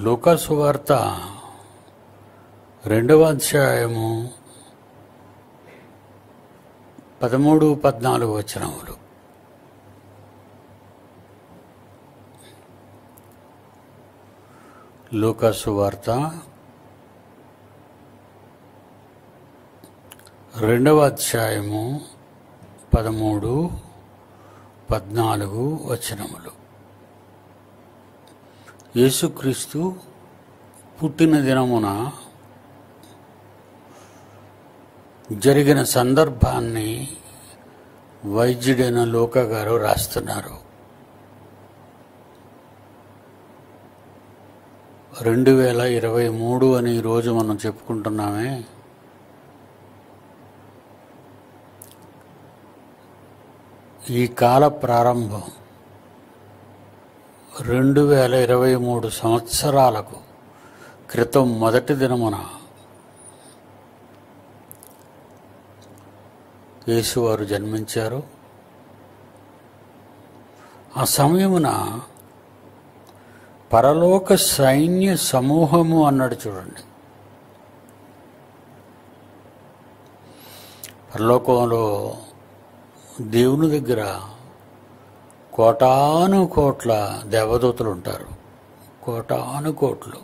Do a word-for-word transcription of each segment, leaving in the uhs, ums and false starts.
లూకా సువార్త రెండవ అధ్యాయము పదమూడు పద్నాలుగు వచనములు. లూకా సువార్త రెండవ అధ్యాయము పదమూడు పద్నాలుగు వచనములు. యేసుక్రీస్తు పుట్టిన దినమున జరిగిన సందర్భాన్ని వైద్యుడైన లూకా గారు రాస్తున్నారు. రెండు వేల ఇరవై మూడు అని ఈరోజు మనం చెప్పుకుంటున్నామే. ఈ కాల ప్రారంభం రెండు వేల ఇరవై మూడు సంవత్సరాలకు క్రితం మొదటి దినమున యేసువారు జన్మించారు. ఆ సమయమున పరలోక సైన్య సమూహము అన్నాడు చూడండి. పరలోకంలో దేవుని దగ్గర కోటాను కోట్ల దేవదూతలు ఉంటారు. కోటాను కోట్లు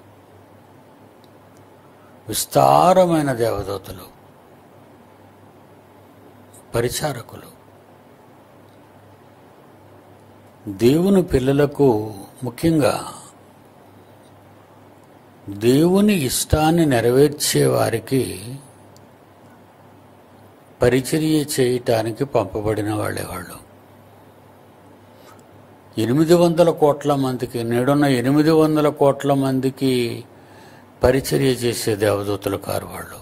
విస్తారమైన దేవదూతలు, పరిచారకులు. దేవుని పిల్లలకు, ముఖ్యంగా దేవుని ఇష్టాన్ని నెరవేర్చే వారికి పరిచర్య చేయటానికి పంపబడిన వాళ్ళే వాళ్ళు. ఎనిమిది వందల కోట్ల మందికి, నేడున్న ఎనిమిది వందల కోట్ల మందికి పరిచర్య చేసే దేవదూతలు కారు వాళ్ళు.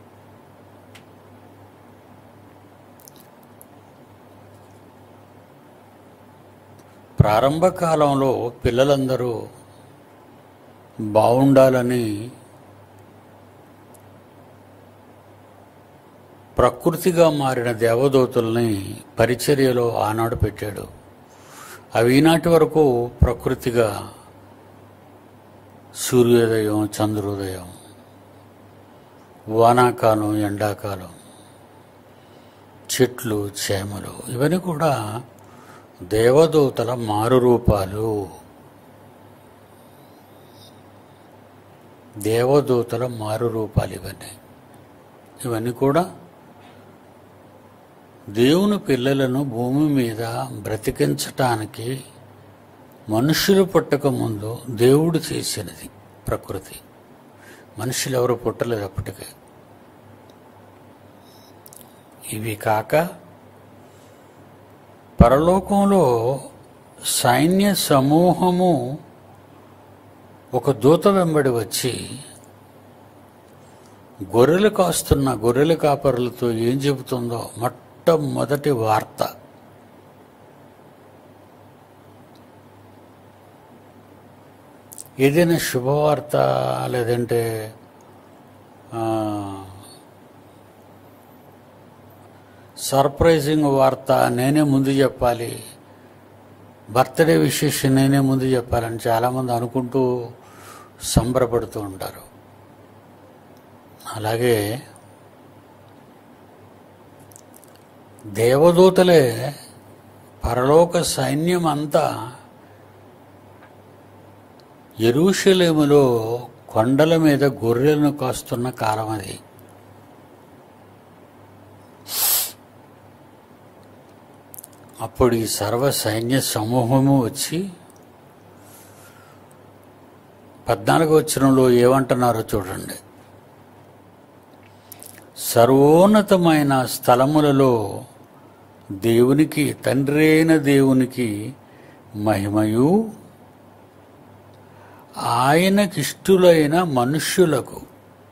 ప్రారంభ కాలంలో పిల్లలందరూ బాగుండాలని ప్రకృతిగా మారిన దేవదూతల్ని పరిచర్యలో ఆనాడు పెట్టాడు. అవి ఈనాటి వరకు ప్రకృతిగా సూర్యోదయం, చంద్రోదయం, వానాకాలం, ఎండాకాలం, చెట్లు, చేమలు, ఇవన్నీ కూడా దేవదూతల మారు రూపాలు. దేవదూతల మారు రూపాలు ఇవన్నీ ఇవన్నీ కూడా దేవుని పిల్లలను భూమి మీద బ్రతికించటానికి మనుషులు పుట్టక ముందు దేవుడు చేసినది ప్రకృతి. మనుషులు ఎవరు పుట్టలేదు అప్పటికే. ఇవి కాక పరలోకంలో సైన్య సమూహము ఒక దూత వెంబడి వచ్చి గొర్రెలు కాస్తున్న గొర్రెల కాపరులతో ఏం చెబుతుందో మొట్టమొదటి వార్త. ఏదైనా శుభవార్త లేదంటే సర్ప్రైజింగ్ వార్త నేనే ముందు చెప్పాలి, బర్త్డే విశేషం నేనే ముందు చెప్పాలని చాలామంది అనుకుంటూ సంబరపడుతూ ఉంటారు. అలాగే దేవదూతలే పరలోక సైన్యం అంతా యెరూషలేములో కొండల మీద గొర్రెలను కాస్తున్న కాలం అది. అప్పుడు ఈ సర్వ సైన్య సమూహము వచ్చి పద్నాలుగు వచనంలో ఏమంటున్నారో చూడండి. సర్వోన్నతమైన స్థలములలో దేవునికి, తండ్రి అయిన దేవునికి మహిమయు, ఆయనకిష్టులైన మనుష్యులకు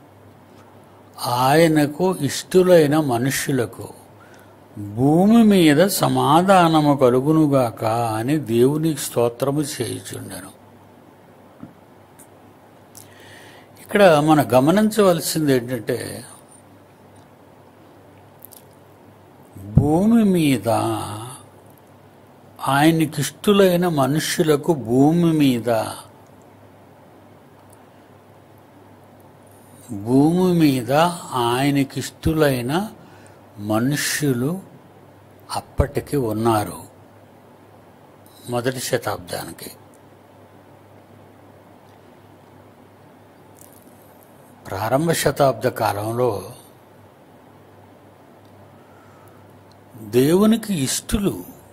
ఆయనకు ఇష్టులైన మనుష్యులకు భూమి మీద సమాధానము కలుగునుగాక అని దేవునికి స్తోత్రము చేయుచుండెను. ఇక్కడ మనం గమనించవలసింది ఏంటంటే, భూమి మీద ఆయనకిష్టులైన మనుష్యులకు భూమి మీద భూమి మీద ఆయనకిష్టులైన మనుష్యులు అప్పటికి ఉన్నారు. మొదటి శతాబ్దానికి. ప్రారంభ శతాబ్ద కాలంలో దేవునికి ఇష్టులు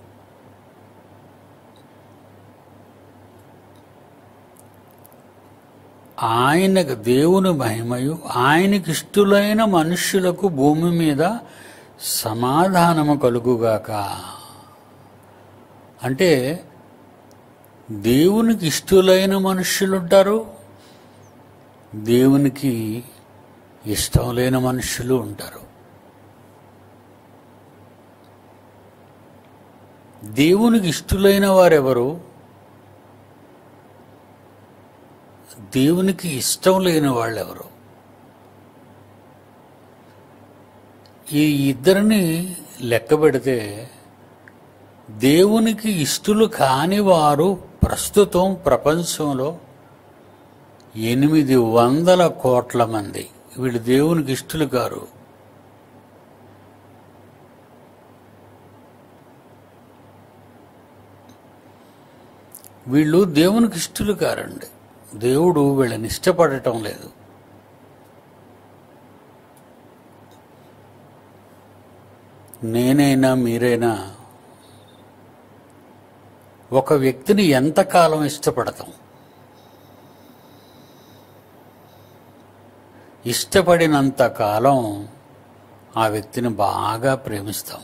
ఆయన దేవుని మహిమయు ఆయనకి ఇష్టులైన మనుష్యులకు భూమి మీద సమాధానము కలుగుగాక. అంటే దేవునికి ఇష్టులైన మనుష్యులు ఉంటారు, దేవునికి ఇష్టం లేని మనుష్యులు ఉంటారు. దేవునికి ఇష్టులైన వారెవరు, దేవునికి ఇష్టం లేని వాళ్ళెవరు? ఈ ఇద్దరిని లెక్క పెడితే దేవునికి ఇష్టలు కాని వారు ప్రస్తుతం ప్రపంచంలో ఎనిమిది వందల కోట్ల మంది. వీళ్ళు దేవునికి ఇష్టలు కారు. వీళ్ళు దేవునికి ఇష్టలు కారండి. దేవుడు వీళ్ళని ఇష్టపడటం లేదు. నేనైనా మీరైనా ఒక వ్యక్తిని ఎంతకాలం ఇష్టపడతాం? ఇష్టపడినంత కాలం ఆ వ్యక్తిని బాగా ప్రేమిస్తాం.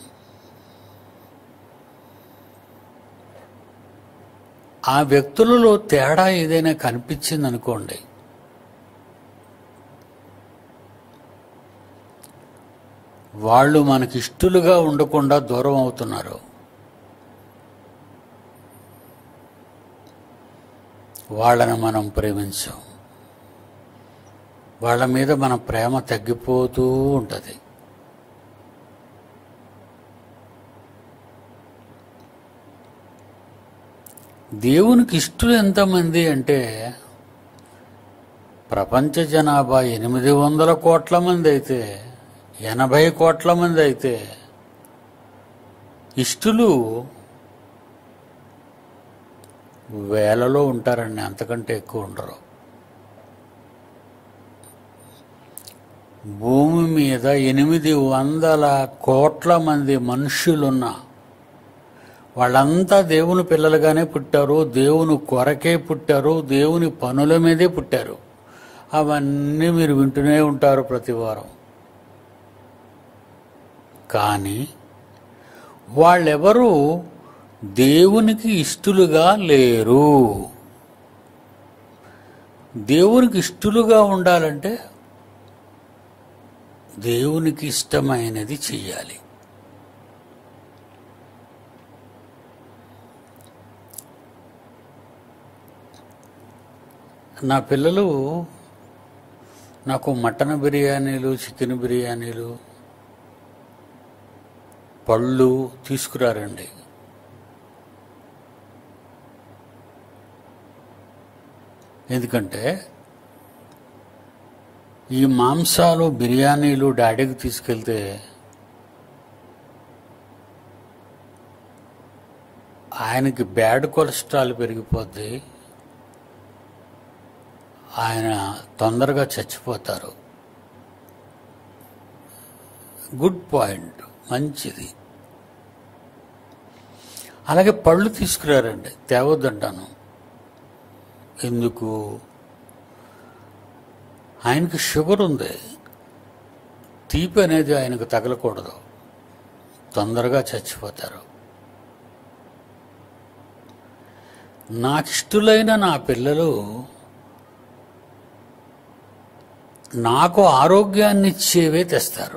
ఆ వ్యక్తులలో తేడా ఏదైనా కనిపించింది అనుకోండి, వాళ్ళు మనకి ఇష్టలుగా ఉండకుండా దూరం అవుతున్నారు. వాళ్ళని మనం ప్రేమించాం, వాళ్ళ మీద మన ప్రేమ తగ్గిపోతూ ఉంటుంది. దేవునికి ఇష్టలు ఎంతమంది అంటే, ప్రపంచ జనాభా ఎనిమిది వందల కోట్ల మంది అయితే, ఎనభై కోట్ల మంది అయితే, ఇష్టలు వేలలో ఉంటారండి, అంతకంటే ఎక్కువ ఉండరు. భూమి మీద ఎనిమిది వందల కోట్ల మంది మనుష్యులున్నా వాళ్ళంతా దేవుని పిల్లలుగానే పుట్టారు, దేవుని కొరకే పుట్టారు, దేవుని పనుల మీదే పుట్టారు. అవన్నీ మీరు వింటూనే ఉంటారు ప్రతి వారం. కానీ వాళ్ళెవరూ దేవునికి ఇష్టలుగా లేరు. దేవునికి ఇష్టలుగా ఉండాలంటే దేవునికి ఇష్టమైనది చెయ్యాలి. నా పిల్లలు నాకు మటన్ బిర్యానీలు, చికెన్ బిర్యానీలు, పళ్ళు తీసుకురారండి. ఎందుకంటే ఈ మాంసాలు, బిర్యానీలు డాడీకి తీసుకెళ్తే ఆయనకి బ్యాడ్ కొలెస్ట్రాల్ పెరిగిపోద్ది, ఆయన తొందరగా చచ్చిపోతారు. గుడ్ పాయింట్, మంచిది. అలాగే పళ్ళు తీసుకురారండి, తేవద్దంటాను. ఎందుకు? ఆయనకి షుగర్ ఉంది, తీపి అనేది ఆయనకు తగలకూడదు, తొందరగా చచ్చిపోతారు. నాకిష్టలైన నా పిల్లలు నాకు ఆరోగ్యాన్ని ఇచ్చేవే తెస్తారు.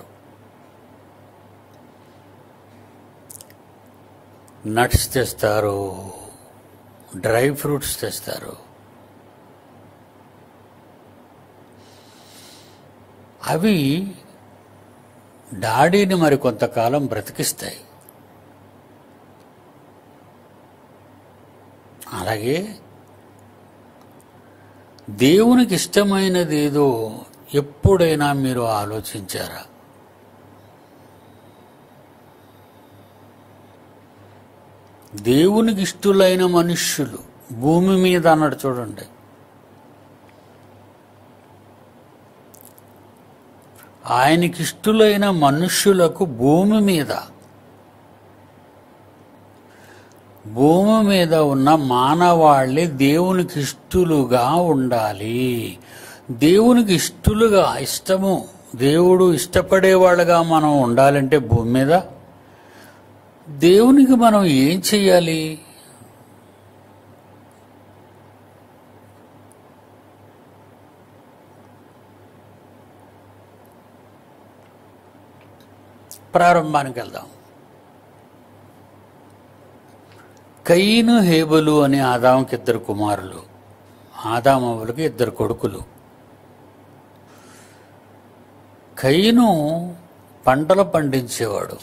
నట్స్ తెస్తారు, డ్రై ఫ్రూట్స్ తెస్తారు. అవి డాడీని మరి కొంతకాలం బ్రతికిస్తాయి. అలాగే దేవునికి ఇష్టమైనది ఏదో ఎప్పుడైనా మీరు ఆలోచించారా? దేవునికి ఇష్టలైన మనుష్యులు భూమి మీద అన్నాడు చూడండి. ఆయనకి ఇష్టలైన మనుష్యులకు భూమి మీద భూమి మీద ఉన్న మానవాళ్ళే దేవునికి ఇష్టలుగా ఉండాలి. దేవునికి ఇష్టలుగా, ఇష్టము దేవుడు ఇష్టపడేవాళ్ళగా మనం ఉండాలంటే భూమి మీద దేవునికి మనం ఏం చెయ్యాలి? ప్రారంభానికి వెళ్దాం. కయీను హేబెలు అనే ఆదాముకి ఇద్దరు కుమారులు, ఆదామవులకి ఇద్దరు కొడుకులు. కయీను పంటలు పండించేవాడు,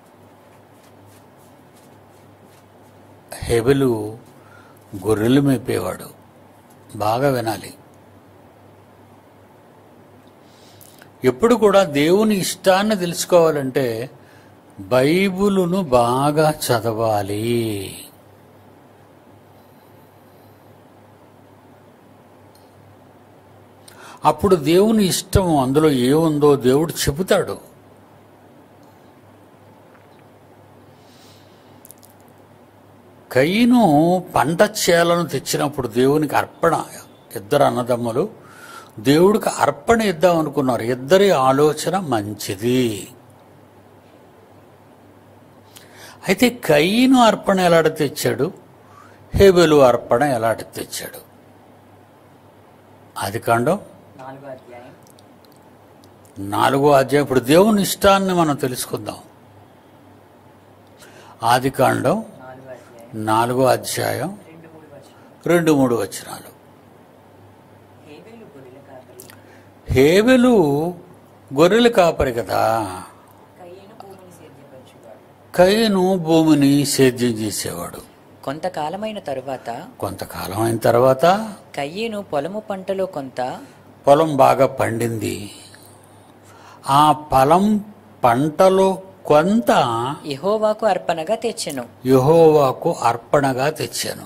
హేబెలు గొర్రెలు మేపేవాడు. బాగా వినాలి. ఎప్పుడు కూడా దేవుని ఇష్టాన్ని తెలుసుకోవాలంటే బైబిలును బాగా చదవాలి. అప్పుడు దేవుని ఇష్టం అందులో ఏముందో దేవుడు చెబుతాడు. కయీను పంట చేలను తెచ్చినప్పుడు దేవునికి అర్పణ, ఇద్దరు అన్నదమ్ములు దేవుడికి అర్పణ ఇద్దాం అనుకున్నారు. ఇద్దరి ఆలోచన మంచిది. అయితే కయీను అర్పణ ఎలాంటి తెచ్చాడు, హేబెలు అర్పణ ఎలాంటి తెచ్చాడు? ఆదికాండం నాలుగో అధ్యాయం. ఇప్పుడు దేవుని ఇష్టాన్ని మనం తెలుసుకుందాం. ఆదికాండం నాలుగో అధ్యాయం రెండు మూడు వచనాలు. హేబెలు గొర్రెల కాపరి కదా, కయీను భూమిని సేద్యం చేసేవాడు. కొంతకాలమైన తరువాత కొంతకాలం అయిన తర్వాత కయీను పొలము పంటలో కొంత, పొలం బాగా పండింది, ఆ పొలం పంటలో కొంత యెహోవాకు అర్పణగా తెచ్చెను. యెహోవాకు అర్పణగా తెచ్చాను.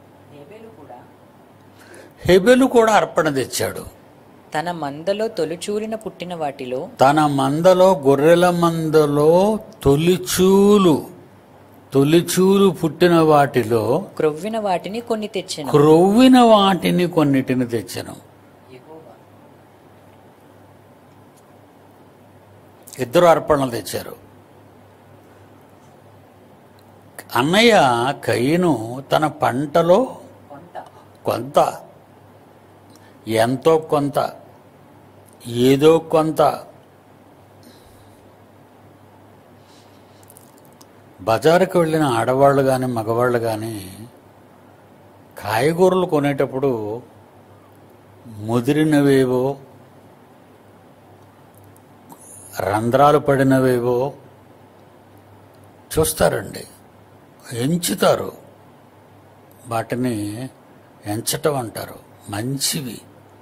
హేబెలు కూడా అర్పణ తెచ్చాడు. తన మందలో తొలిచూలిన పుట్టిన వాటిలో, తన మందలో గొర్రెల మందలో తొలిచూలు తొలిచూలు పుట్టిన వాటిలో క్రొవ్విన వాటిని కొన్ని తెచ్చెను. క్రొవ్విన వాటిని కొన్నిటిని తెచ్చెను. ఇద్దరు అర్పణలు తెచ్చారు. అన్నయ్య కయీను తన పంటలో కొంత, ఎంతో కొంత, ఏదో కొంత, బజారుకు వెళ్ళిన ఆడవాళ్ళు కానీ మగవాళ్ళు కానీ కాయగూరలు కొనేటప్పుడు ముదిరినవేవో, రంధ్రాలు పడినవేవో చూస్తారండి, ఎంచుతారు. వాటిని ఎంచటం అంటారు. మంచివి.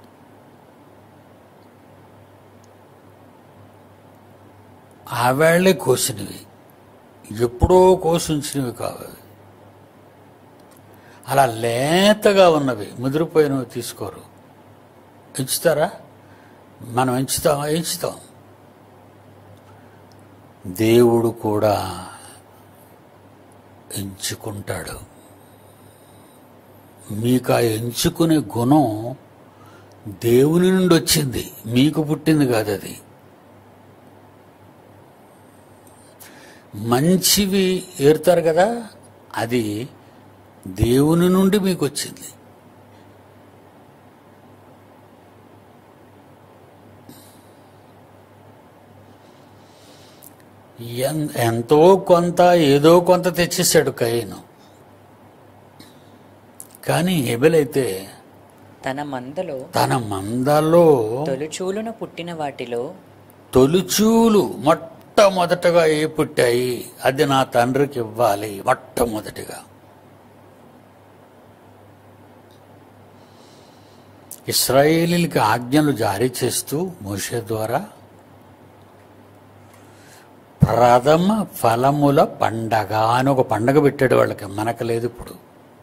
ఆవేళ్లే కోసినవి, ఎప్పుడో కోసించినవి కావు. అలా లేతగా ఉన్నవి ముదిరిపోయినవి తీసుకోరు. ఎంచుతారా? మనం ఎంచుతాం ఎంచుతాం దేవుడు కూడా ఎంచుకుంటాడు. మీకు ఆ ఎంచుకునే గుణం దేవుని నుండి వచ్చింది, మీకు పుట్టింది కాదు. అది మంచివి ఏరుతారు కదా, అది దేవుని నుండి మీకు వచ్చింది. ఎంతో కొంత, ఏదో కొంత తెచ్చేసాడు కయీను. కానీ హేబెలైతే తన మందలో తన మందలో తొలిచూలున పుట్టిన వాటిలో తొలిచూలు మొట్టమొదటగా ఏ పుట్టాయి అది నా తండ్రికి ఇవ్వాలి. మొట్టమొదటిగా ఇశ్రాయేలీలకి ఆజ్ఞలు జారీ చేస్తూ మోషే ద్వారా ప్రథమ ఫలముల పండగ అని ఒక పండగ పెట్టాడు వాళ్ళకి. మనకు లేదు ఇప్పుడు.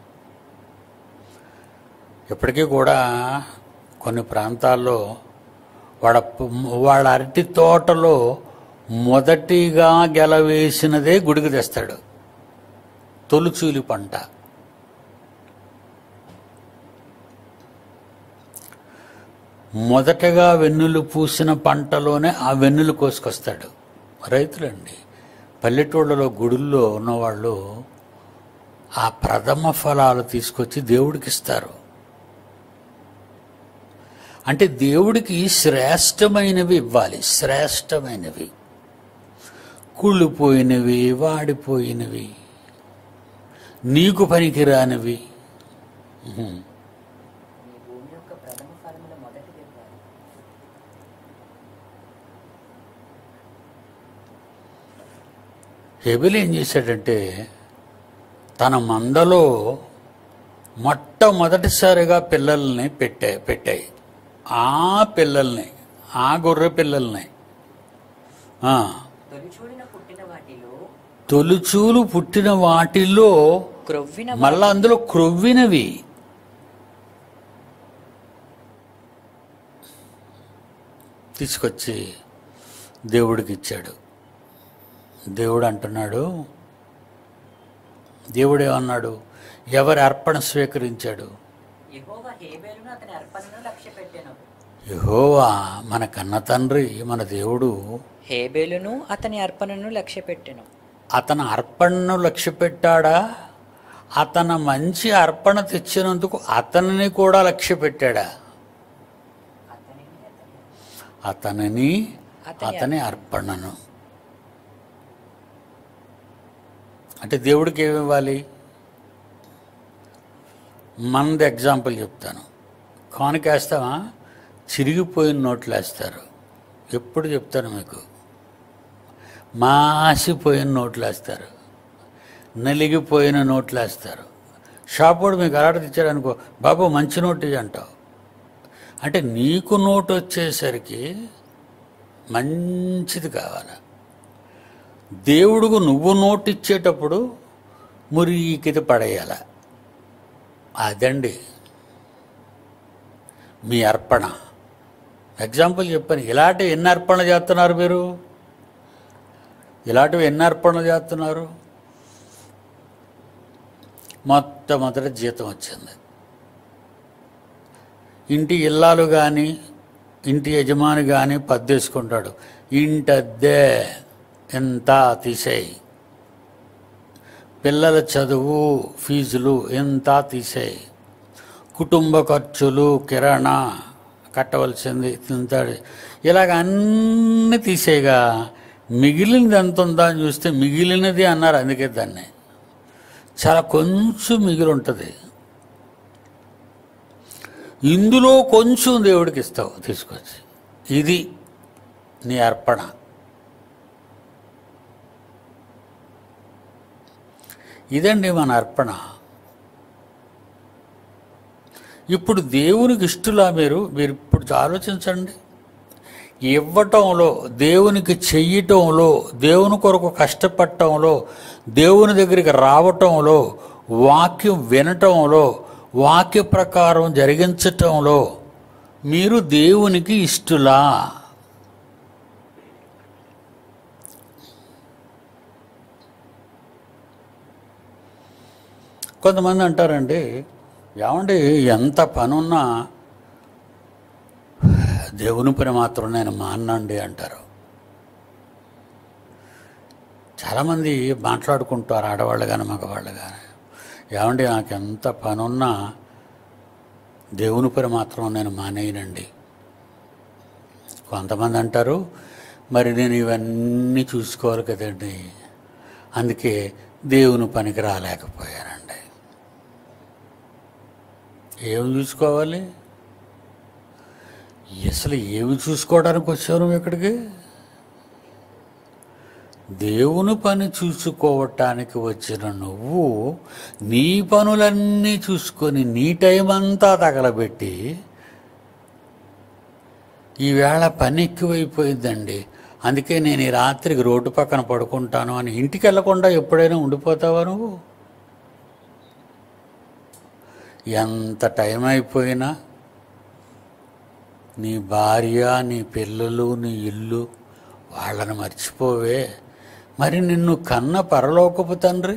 ఇప్పటికీ కూడా కొన్ని ప్రాంతాల్లో వాళ్ళ వాళ్ళ అరటి తోటలో మొదటిగా గెలవేసినదే గుడికి తెస్తాడు, తొలుచూలి పంట. మొదటగా వెన్నులు పూసిన పంటలోనే ఆ వెన్నులు కోసుకొస్తాడు. రైతులండి, పల్లెటూళ్ళలో గుడుల్లో ఉన్నవాళ్ళు ఆ ప్రథమ ఫలాలు తీసుకొచ్చి దేవుడికి ఇస్తారు. అంటే దేవుడికి శ్రేష్టమైనవి ఇవ్వాలి. శ్రేష్టమైనవి, కుళ్ళిపోయినవి, వాడిపోయినవి, నీకు పనికిరానివి. హేబెలు ఏం చేశాడంటే తన మందలో మొట్టమొదటిసారిగా పిల్లల్ని పెట్టా పెట్టాయి ఆ పిల్లల్ని, ఆ గొర్రె పిల్లల్ని తొలుచూలు పుట్టిన వాటిలో మళ్ళా అందులో క్రొవ్వినవి తీసుకొచ్చి దేవుడికి ఇచ్చాడు. దేవుడు అంటున్నాడు, దేవుడేమన్నాడు? ఎవరి అర్పణ స్వీకరించాడు? యెహోవా మన కన్న తండ్రి, మన దేవుడు హేబెలును అతని అర్పణను లక్ష్య పెట్టెను. అతని అర్పణను లక్ష్య పెట్టాడా? అతను మంచి అర్పణ తెచ్చినందుకు అతనిని కూడా లక్ష్య పెట్టాడా? అతనిని, అతని అర్పణను. అంటే దేవుడికి ఏమి ఇవ్వాలి? మనది ఎగ్జాంపుల్ చెప్తాను. కానుకేస్తామా? చిరిగిపోయిన నోట్లు వేస్తారు. ఎప్పుడు చెప్తాను మీకు, మాసిపోయిన నోట్లు వేస్తారు, నలిగిపోయిన నోట్లు వేస్తారు. షాప్ వాడు మీకు అలాంటి తెచ్చాడు అనుకో, బాబు మంచి నోటు ఇయ్యి అంటావు. అంటే నీకు నోటు వచ్చేసరికి మంచిది కావాలి. దేవుడుకు నువ్వు నోటు ఇచ్చేటప్పుడు మురికిది పడేయాల. అదండి మీ అర్పణ. ఎగ్జాంపుల్ చెప్పాను. ఇలాంటివి ఎన్ని అర్పణలు చేస్తున్నారు మీరు? ఇలాంటివి ఎన్ని అర్పణలు చేస్తున్నారు? మొట్టమొదటి జీతం వచ్చింది. ఇంటి ఇల్లాలు కానీ ఇంటి యజమాని కానీ పద్దేసుకుంటాడు. ఇంటద్దే ఎంత తీసేయి, పిల్లల చదువు ఫీజులు ఎంత తీసేయి, కుటుంబ ఖర్చులు, కిరాణా కట్టవలసింది తింటాడు, ఇలాగ అన్నీ తీసేయగా మిగిలినది ఎంత ఉందా అని చూస్తే మిగిలినది అన్నారు. అందుకే దాన్ని చాలా కొంచెం మిగిలి ఉంటుంది. ఇందులో కొంచెం దేవుడికి ఇస్తావు తీసుకొచ్చి. ఇది నీ అర్పణ. ఇదండి మన అర్పణ. ఇప్పుడు దేవునికి ఇష్టలా మీరు మీరు ఇప్పుడు ఆలోచించండి. ఇవ్వటంలో, దేవునికి చెయ్యటంలో, దేవుని కొరకు కష్టపడటంలో, దేవుని దగ్గరికి రావటంలో, వాక్యం వినటంలో, వాక్య ప్రకారం జరిగించటంలో మీరు దేవునికి ఇష్టలా? కొంతమంది అంటారండి, ఏమండి ఎంత పనున్నా దేవుని పని మాత్రం నేను మానండి అంటారు. చాలామంది మాట్లాడుకుంటారు, ఆడవాళ్ళు కానీ మగవాళ్ళు కానీ. ఏమండి నాకు ఎంత పనున్నా దేవుని పని మాత్రం నేను మానేయనండి. కొంతమంది అంటారు, మరి నేను ఇవన్నీ చూసుకోవాలి కదండి, అందుకే దేవుని పనికి రాలేకపోయానండి. ఏమి చూసుకోవాలి? అసలు ఏమి చూసుకోవడానికి వచ్చావు నువ్వు ఇక్కడికి? దేవుని పని చూసుకోవటానికి వచ్చిన నువ్వు నీ పనులన్నీ చూసుకొని నీ టైం అంతా తగలబెట్టి ఈవేళ పని ఎక్కువైపోయిందండి, అందుకే నేను ఈ రాత్రికి రోడ్డు పక్కన పడుకుంటాను అని ఇంటికి వెళ్ళకుండా ఎప్పుడైనా ఉండిపోతావా నువ్వు? ఎంత టైం అయిపోయినా నీ భార్య, నీ పిల్లలు, నీ ఇల్లు వాళ్ళని మర్చిపోవే. మరి నిన్ను కన్న పరలోకపు తండ్రి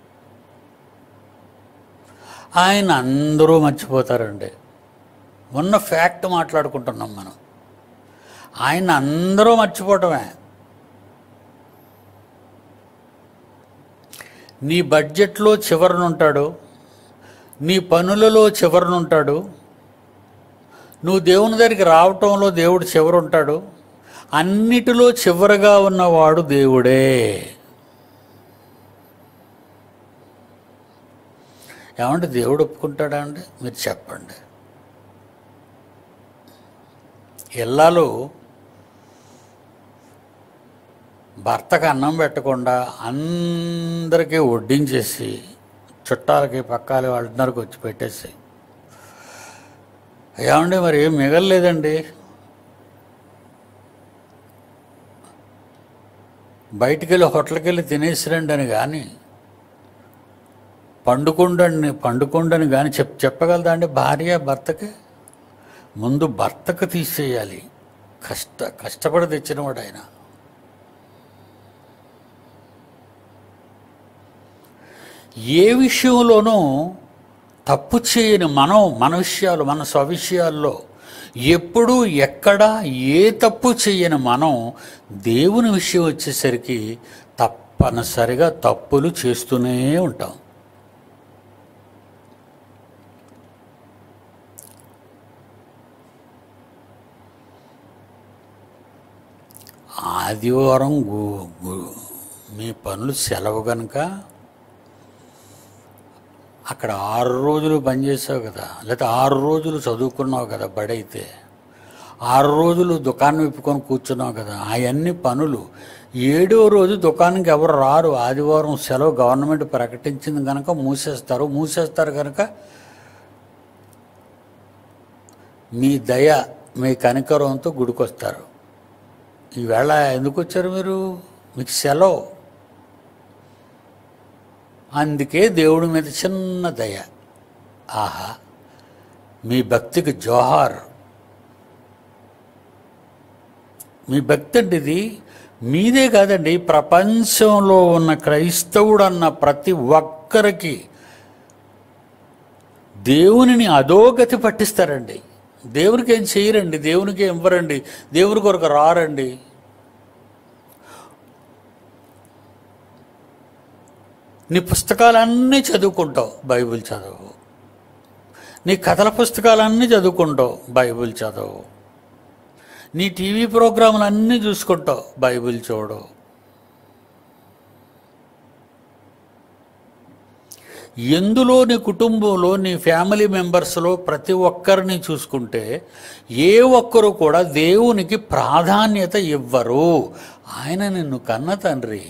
ఆయన అందరూ మర్చిపోతారండి. ఉన్న ఫ్యాక్ట్ మాట్లాడుకుంటున్నాం మనం. ఆయన అందరూ మర్చిపోవటమే. నీ బడ్జెట్లో చివరనుంటాడు, నీ పనులలో చివరనుంటాడు, నువ్వు దేవుని దగ్గరికి రావటంలో దేవుడు చివరుంటాడు. అన్నిటిలో చివరగా ఉన్నవాడు దేవుడే. ఏమంటే దేవుడు ఒప్పుకుంటాడా అండి? మీరు చెప్పండి. ఇళ్ళలో భర్తకు అన్నం పెట్టకుండా అందరికీ వడ్డించేసి చుట్టాలకి పక్కాలి వాళ్ళందరికీ వచ్చి పెట్టేసి, ఏమండి మరి ఏం మిగలలేదండి, బయటికి వెళ్ళి హోటల్కి వెళ్ళి తినేసిరండి అని కానీ, పండుకుండని పండుకుండని కానీ చెప్ చెప్పగలదా అండి భార్య భర్తకి? ముందు భర్తకు తీసేయాలి. కష్ట కష్టపడి తెచ్చినవాడు ఆయన. ఏ విషయంలోనూ తప్పు చేయని మనం మన విషయాలు, మన స్వవిషయాల్లో ఎప్పుడూ ఎక్కడా ఏ తప్పు చేయని మనం దేవుని విషయం వచ్చేసరికి తప్పనిసరిగా తప్పులు చేస్తూనే ఉంటాం. ఆదివారం మీ పనులు సెలవు కనుక అక్కడ ఆరు రోజులు పనిచేసావు కదా, లేకపోతే ఆరు రోజులు చదువుకున్నావు కదా, బడైతే ఆరు రోజులు దుకాణం విప్పుకొని కూర్చున్నావు కదా, అవన్నీ పనులు ఏడో రోజు దుకాణంకి ఎవరు రారు. ఆదివారం సెలవు గవర్నమెంట్ ప్రకటించింది కనుక మూసేస్తారు. మూసేస్తారు కనుక మీ దయ, మీ కనికరంతో గుడికొస్తారు. ఈవేళ ఎందుకు వచ్చారు మీరు? మీకు సెలవు. అందుకే దేవుడి మీద చిన్న దయ. ఆహా, మీ భక్తికి జోహార్. మీ భక్తి అంటే ఇది మీదే కాదండి, ప్రపంచంలో ఉన్న క్రైస్తవుడు అన్న ప్రతి ఒక్కరికి దేవునిని అధోగతి పట్టిస్తారండి. దేవునికి ఏం చేయరండి, దేవునికి ఏం ఇవ్వరండి, దేవుని కొరకు రారండి. నీ పుస్తకాలన్నీ చదువుకుంటావు, బైబిల్ చదవు. నీ కథల పుస్తకాలన్నీ చదువుకుంటావు, బైబిల్ చదవు. నీ టీవీ ప్రోగ్రాములు అన్నీ చూసుకుంటావు, బైబిల్ చూడు. ఎందులో నీ కుటుంబంలో, నీ ఫ్యామిలీ మెంబర్స్లో ప్రతి ఒక్కరిని చూసుకుంటే ఏ ఒక్కరు కూడా దేవునికి ప్రాధాన్యత ఇవ్వరు. ఆయన నిన్ను కన్న తండ్రి,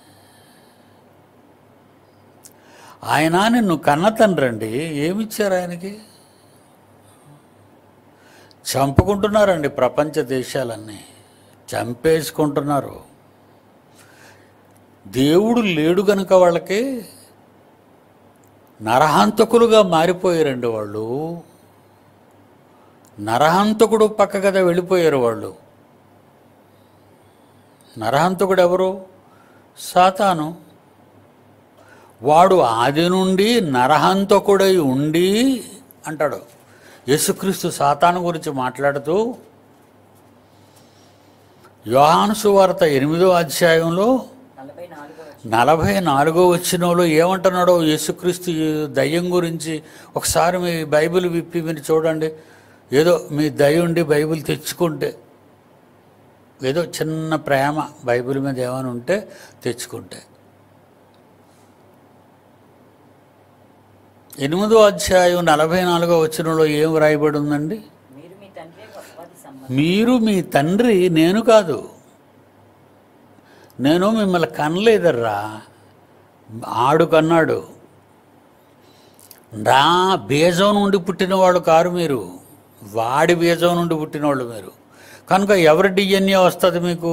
ఆయన నిన్ను కన్న తండ్రి అండి. ఏమిచ్చారు ఆయనకి? చంపుకుంటున్నారండి ప్రపంచ దేశాలన్నీ, చంపేసుకుంటున్నారు. దేవుడు లేడు గనుక వాళ్ళకి నరహంతకులుగా మారిపోయారండి వాళ్ళు. నరహంతకుడు పక్క కదా వెళ్ళిపోయారు వాళ్ళు. నరహంతకుడు ఎవరు? సాతాను. వాడు ఆది నుండి నరహంతకుడై ఉండి అంటాడు. యేసుక్రీస్తు సాతాను గురించి మాట్లాడుతూ యోహాను సువార్త ఎనిమిదో అధ్యాయంలో నలభై నాలుగో వచనంలో ఏమంటున్నాడో యేసుక్రీస్తు దయ్యం గురించి ఒకసారి మీ బైబిల్ విప్పి మీరు చూడండి. ఏదో మీ దయ ఉండి బైబిల్ తెచ్చుకుంటే, ఏదో చిన్న ప్రేమ బైబిల్ మీద ఏమైనా ఉంటే తెచ్చుకుంటే, ఎనిమిదో అధ్యాయం నలభై నాలుగో వచనంలో ఏం రాయబడి ఉందండి? మీరు మీ తండ్రి, నేను కాదు, నేను మిమ్మల్ని కనలేదర్రా, ఆడు కన్నాడు. నా బీజం నుండి పుట్టినవాడు కారు మీరు, వాడి బీజం నుండి పుట్టినవాళ్ళు మీరు. కనుక ఎవరి డిఎన్ఏ వస్తుంది మీకు?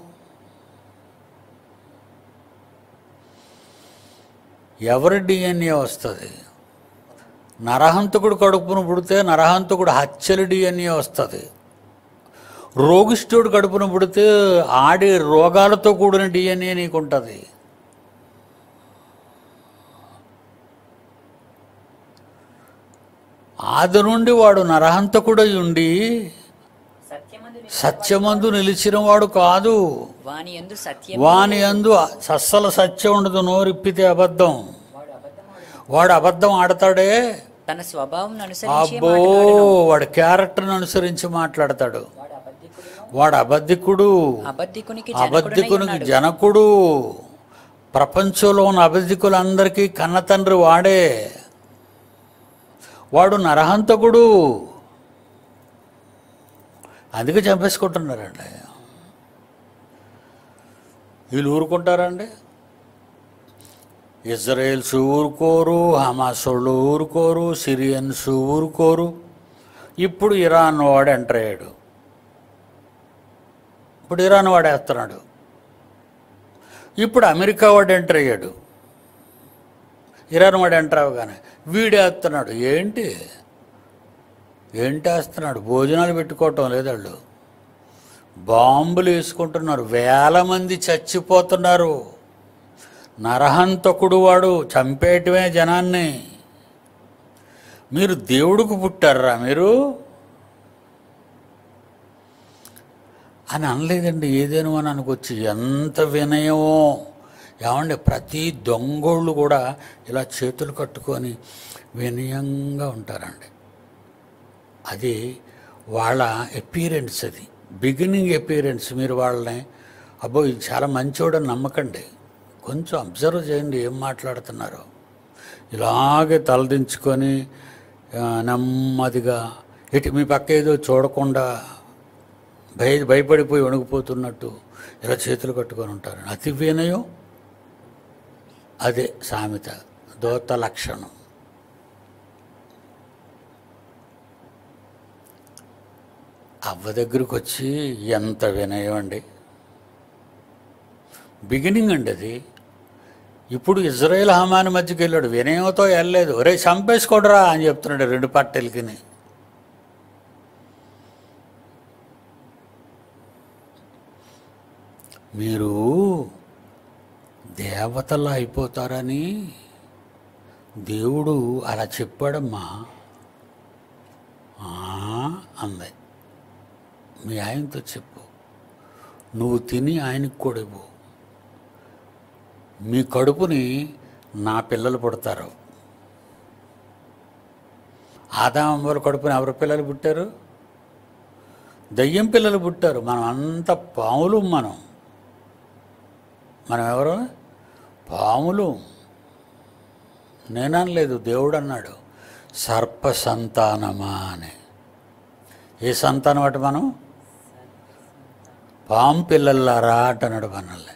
ఎవరి డిఎన్ఏ వస్తుంది? నరహంతకుడు కడుపును పుడితే నరహంతకుడు హత్యల డిఎన్ఏ వస్తుంది. రోగిష్ఠుడు కడుపున పుడితే ఆడి రోగాలతో కూడిన డిఎన్ఏ నీకు ఉంటుంది. ఆది నుండి వాడు నరహంతకుడై ఉండి సత్యమందు నిలిచిన వాడు కాదు. వాని యందు సత్యం వాని యందు సస్సల సత్యం ఉండదు. నోరిప్పితే అబద్ధం. వాడు అబద్ధం ఆడతాడే. తన స్వభావం అనుసరించి అబ్బో, వాడు క్యారెక్టర్ని అనుసరించి మాట్లాడతాడు. వాడు అబద్ధికుడు. అబద్ధికునికి అబద్ధికునికి జనకుడు. ప్రపంచంలో ఉన్న అబద్ధికులందరికీ కన్న తండ్రి వాడే. వాడు నరహంతకుడు. అందుకే చంపేసుకుంటున్నారండి. వీళ్ళు ఊరుకుంటారండి? ఇజ్రాయేల్స్ ఊరుకోరు, హమాస్ వాళ్ళు ఊరుకోరు, సిరియన్స్ ఊరుకోరు. ఇప్పుడు ఇరాన్ వాడు ఎంటర్ అయ్యాడు. ఇప్పుడు ఇరాన్ వాడు వేస్తున్నాడు. ఇప్పుడు అమెరికా వాడు ఎంటర్ అయ్యాడు. ఇరాన్ వాడు ఎంటర్ అవ్వగానే వీడు వేస్తున్నాడు. ఏంటి ఏంటి వేస్తున్నాడు? భోజనాలు పెట్టుకోవటం లేదు. వాళ్ళు బాంబులు వేసుకుంటున్నారు. వేల మంది చచ్చిపోతున్నారు. నరహంతకుడు వాడు, చంపేయటమే జనాన్ని. మీరు దేవుడికి పుట్టారా మీరు అని అనలేదండి. ఏదేను అని అనుకొచ్చి ఎంత వినయమో. ఏమంటే ప్రతి దొంగోళ్ళు కూడా ఇలా చేతులు కట్టుకొని వినయంగా ఉంటారండి. అది వాళ్ళ అపీరెన్స్. అది బిగినింగ్ అపీరెన్స్. మీరు వాళ్ళని అబ్బో ఇది చాలా మంచోడని నమ్మకండి. కొంచెం అబ్జర్వ్ చేయండి ఏం మాట్లాడుతున్నారో. ఇలాగే తలదించుకొని నెమ్మదిగా ఇటు మీ పక్క ఏదో చూడకుండా భయ భయపడిపోయి వణికిపోతున్నట్టు ఇలా చేతులు కట్టుకొని ఉంటారు. అతి వినయం. అదే సామెత, దోత లక్షణం. అవ్వ దగ్గరికి వచ్చి ఎంత వినయం అండి. బిగినింగ్ అండి అది. ఇప్పుడు ఇజ్రాయేల్ హమాని మధ్యకి వెళ్ళాడు. వినయంతో వెళ్ళలేదు. ఒరే చంపేసుకోడరా అని చెప్తున్నాడు రెండు పార్టీలకి. మీరు దేవతలా అయిపోతారని దేవుడు అలా చెప్పాడమ్మా అంది. మీ ఆయనతో చెప్పు, నువ్వు తిని ఆయనకు కూడా ఇవ్వు. మీ కడుపుని నా పిల్లలు పుడతారు. ఆదామవ్వల కడుపుని ఎవరి పిల్లలు పుట్టారు? దయ్యం పిల్లలు పుట్టారు. మనం అంత పాములు. మనం మనం ఎవరు? పాములు. నేననలేదు, దేవుడు అన్నాడు సర్ప సంతానమా అని. ఏ సంతానం అటు? మనం పాము పిల్లలారా అంటున్నాడు మనల్ని.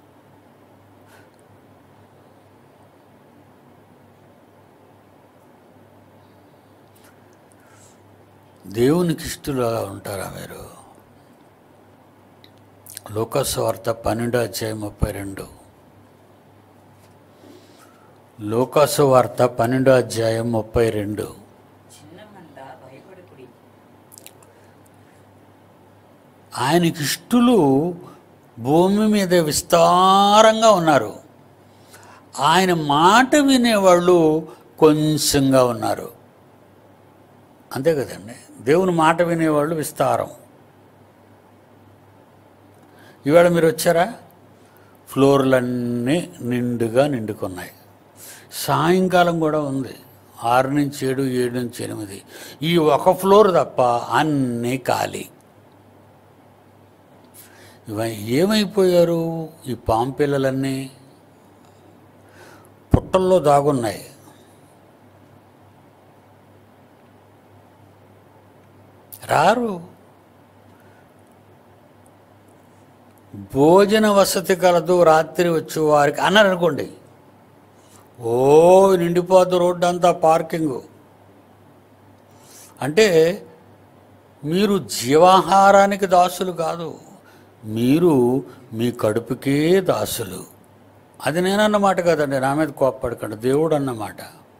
దేవునికి ఇష్టలుగా ఉంటారా మీరు? లూకాసు వార్త పన్నెండో అధ్యాయం ముప్పై రెండు. లూకాసు వార్త పన్నెండో అధ్యాయం ముప్పై రెండు. ఆయనకి ఇష్టలు భూమి మీద విస్తారంగా ఉన్నారు. ఆయన మాట వినేవాళ్ళు కొంచెంగా ఉన్నారు. అంతే కదండి. దేవుని మాట వినేవాళ్ళు విస్తారం. ఇవాళ మీరు వచ్చారా? ఫ్లోర్లన్నీ నిండుగా నిండుకున్నాయి. సాయంకాలం కూడా ఉంది. ఆరు నుంచి ఏడు, ఏడు నుంచి ఎనిమిది. ఈ ఒక ఫ్లోర్ తప్ప అన్నీ ఖాళీ. ఇవ ఏమైపోయారు ఈ పాము పిల్లలన్నీ? పుట్టల్లో దాగున్నాయి. రారు. భోజన వసతి కలదు రాత్రి వచ్చి వారికి అన్నారు అనుకోండి. ఓ నిండిపోద్దు రోడ్డు అంతా పార్కింగు. అంటే మీరు జీవాహారానికి దాసులు కాదు, మీరు మీ కడుపుకే దాసులు. అది నేనన్నమాట కదండి, నా మీద కోప్పడకండి, దేవుడు అన్నమాట.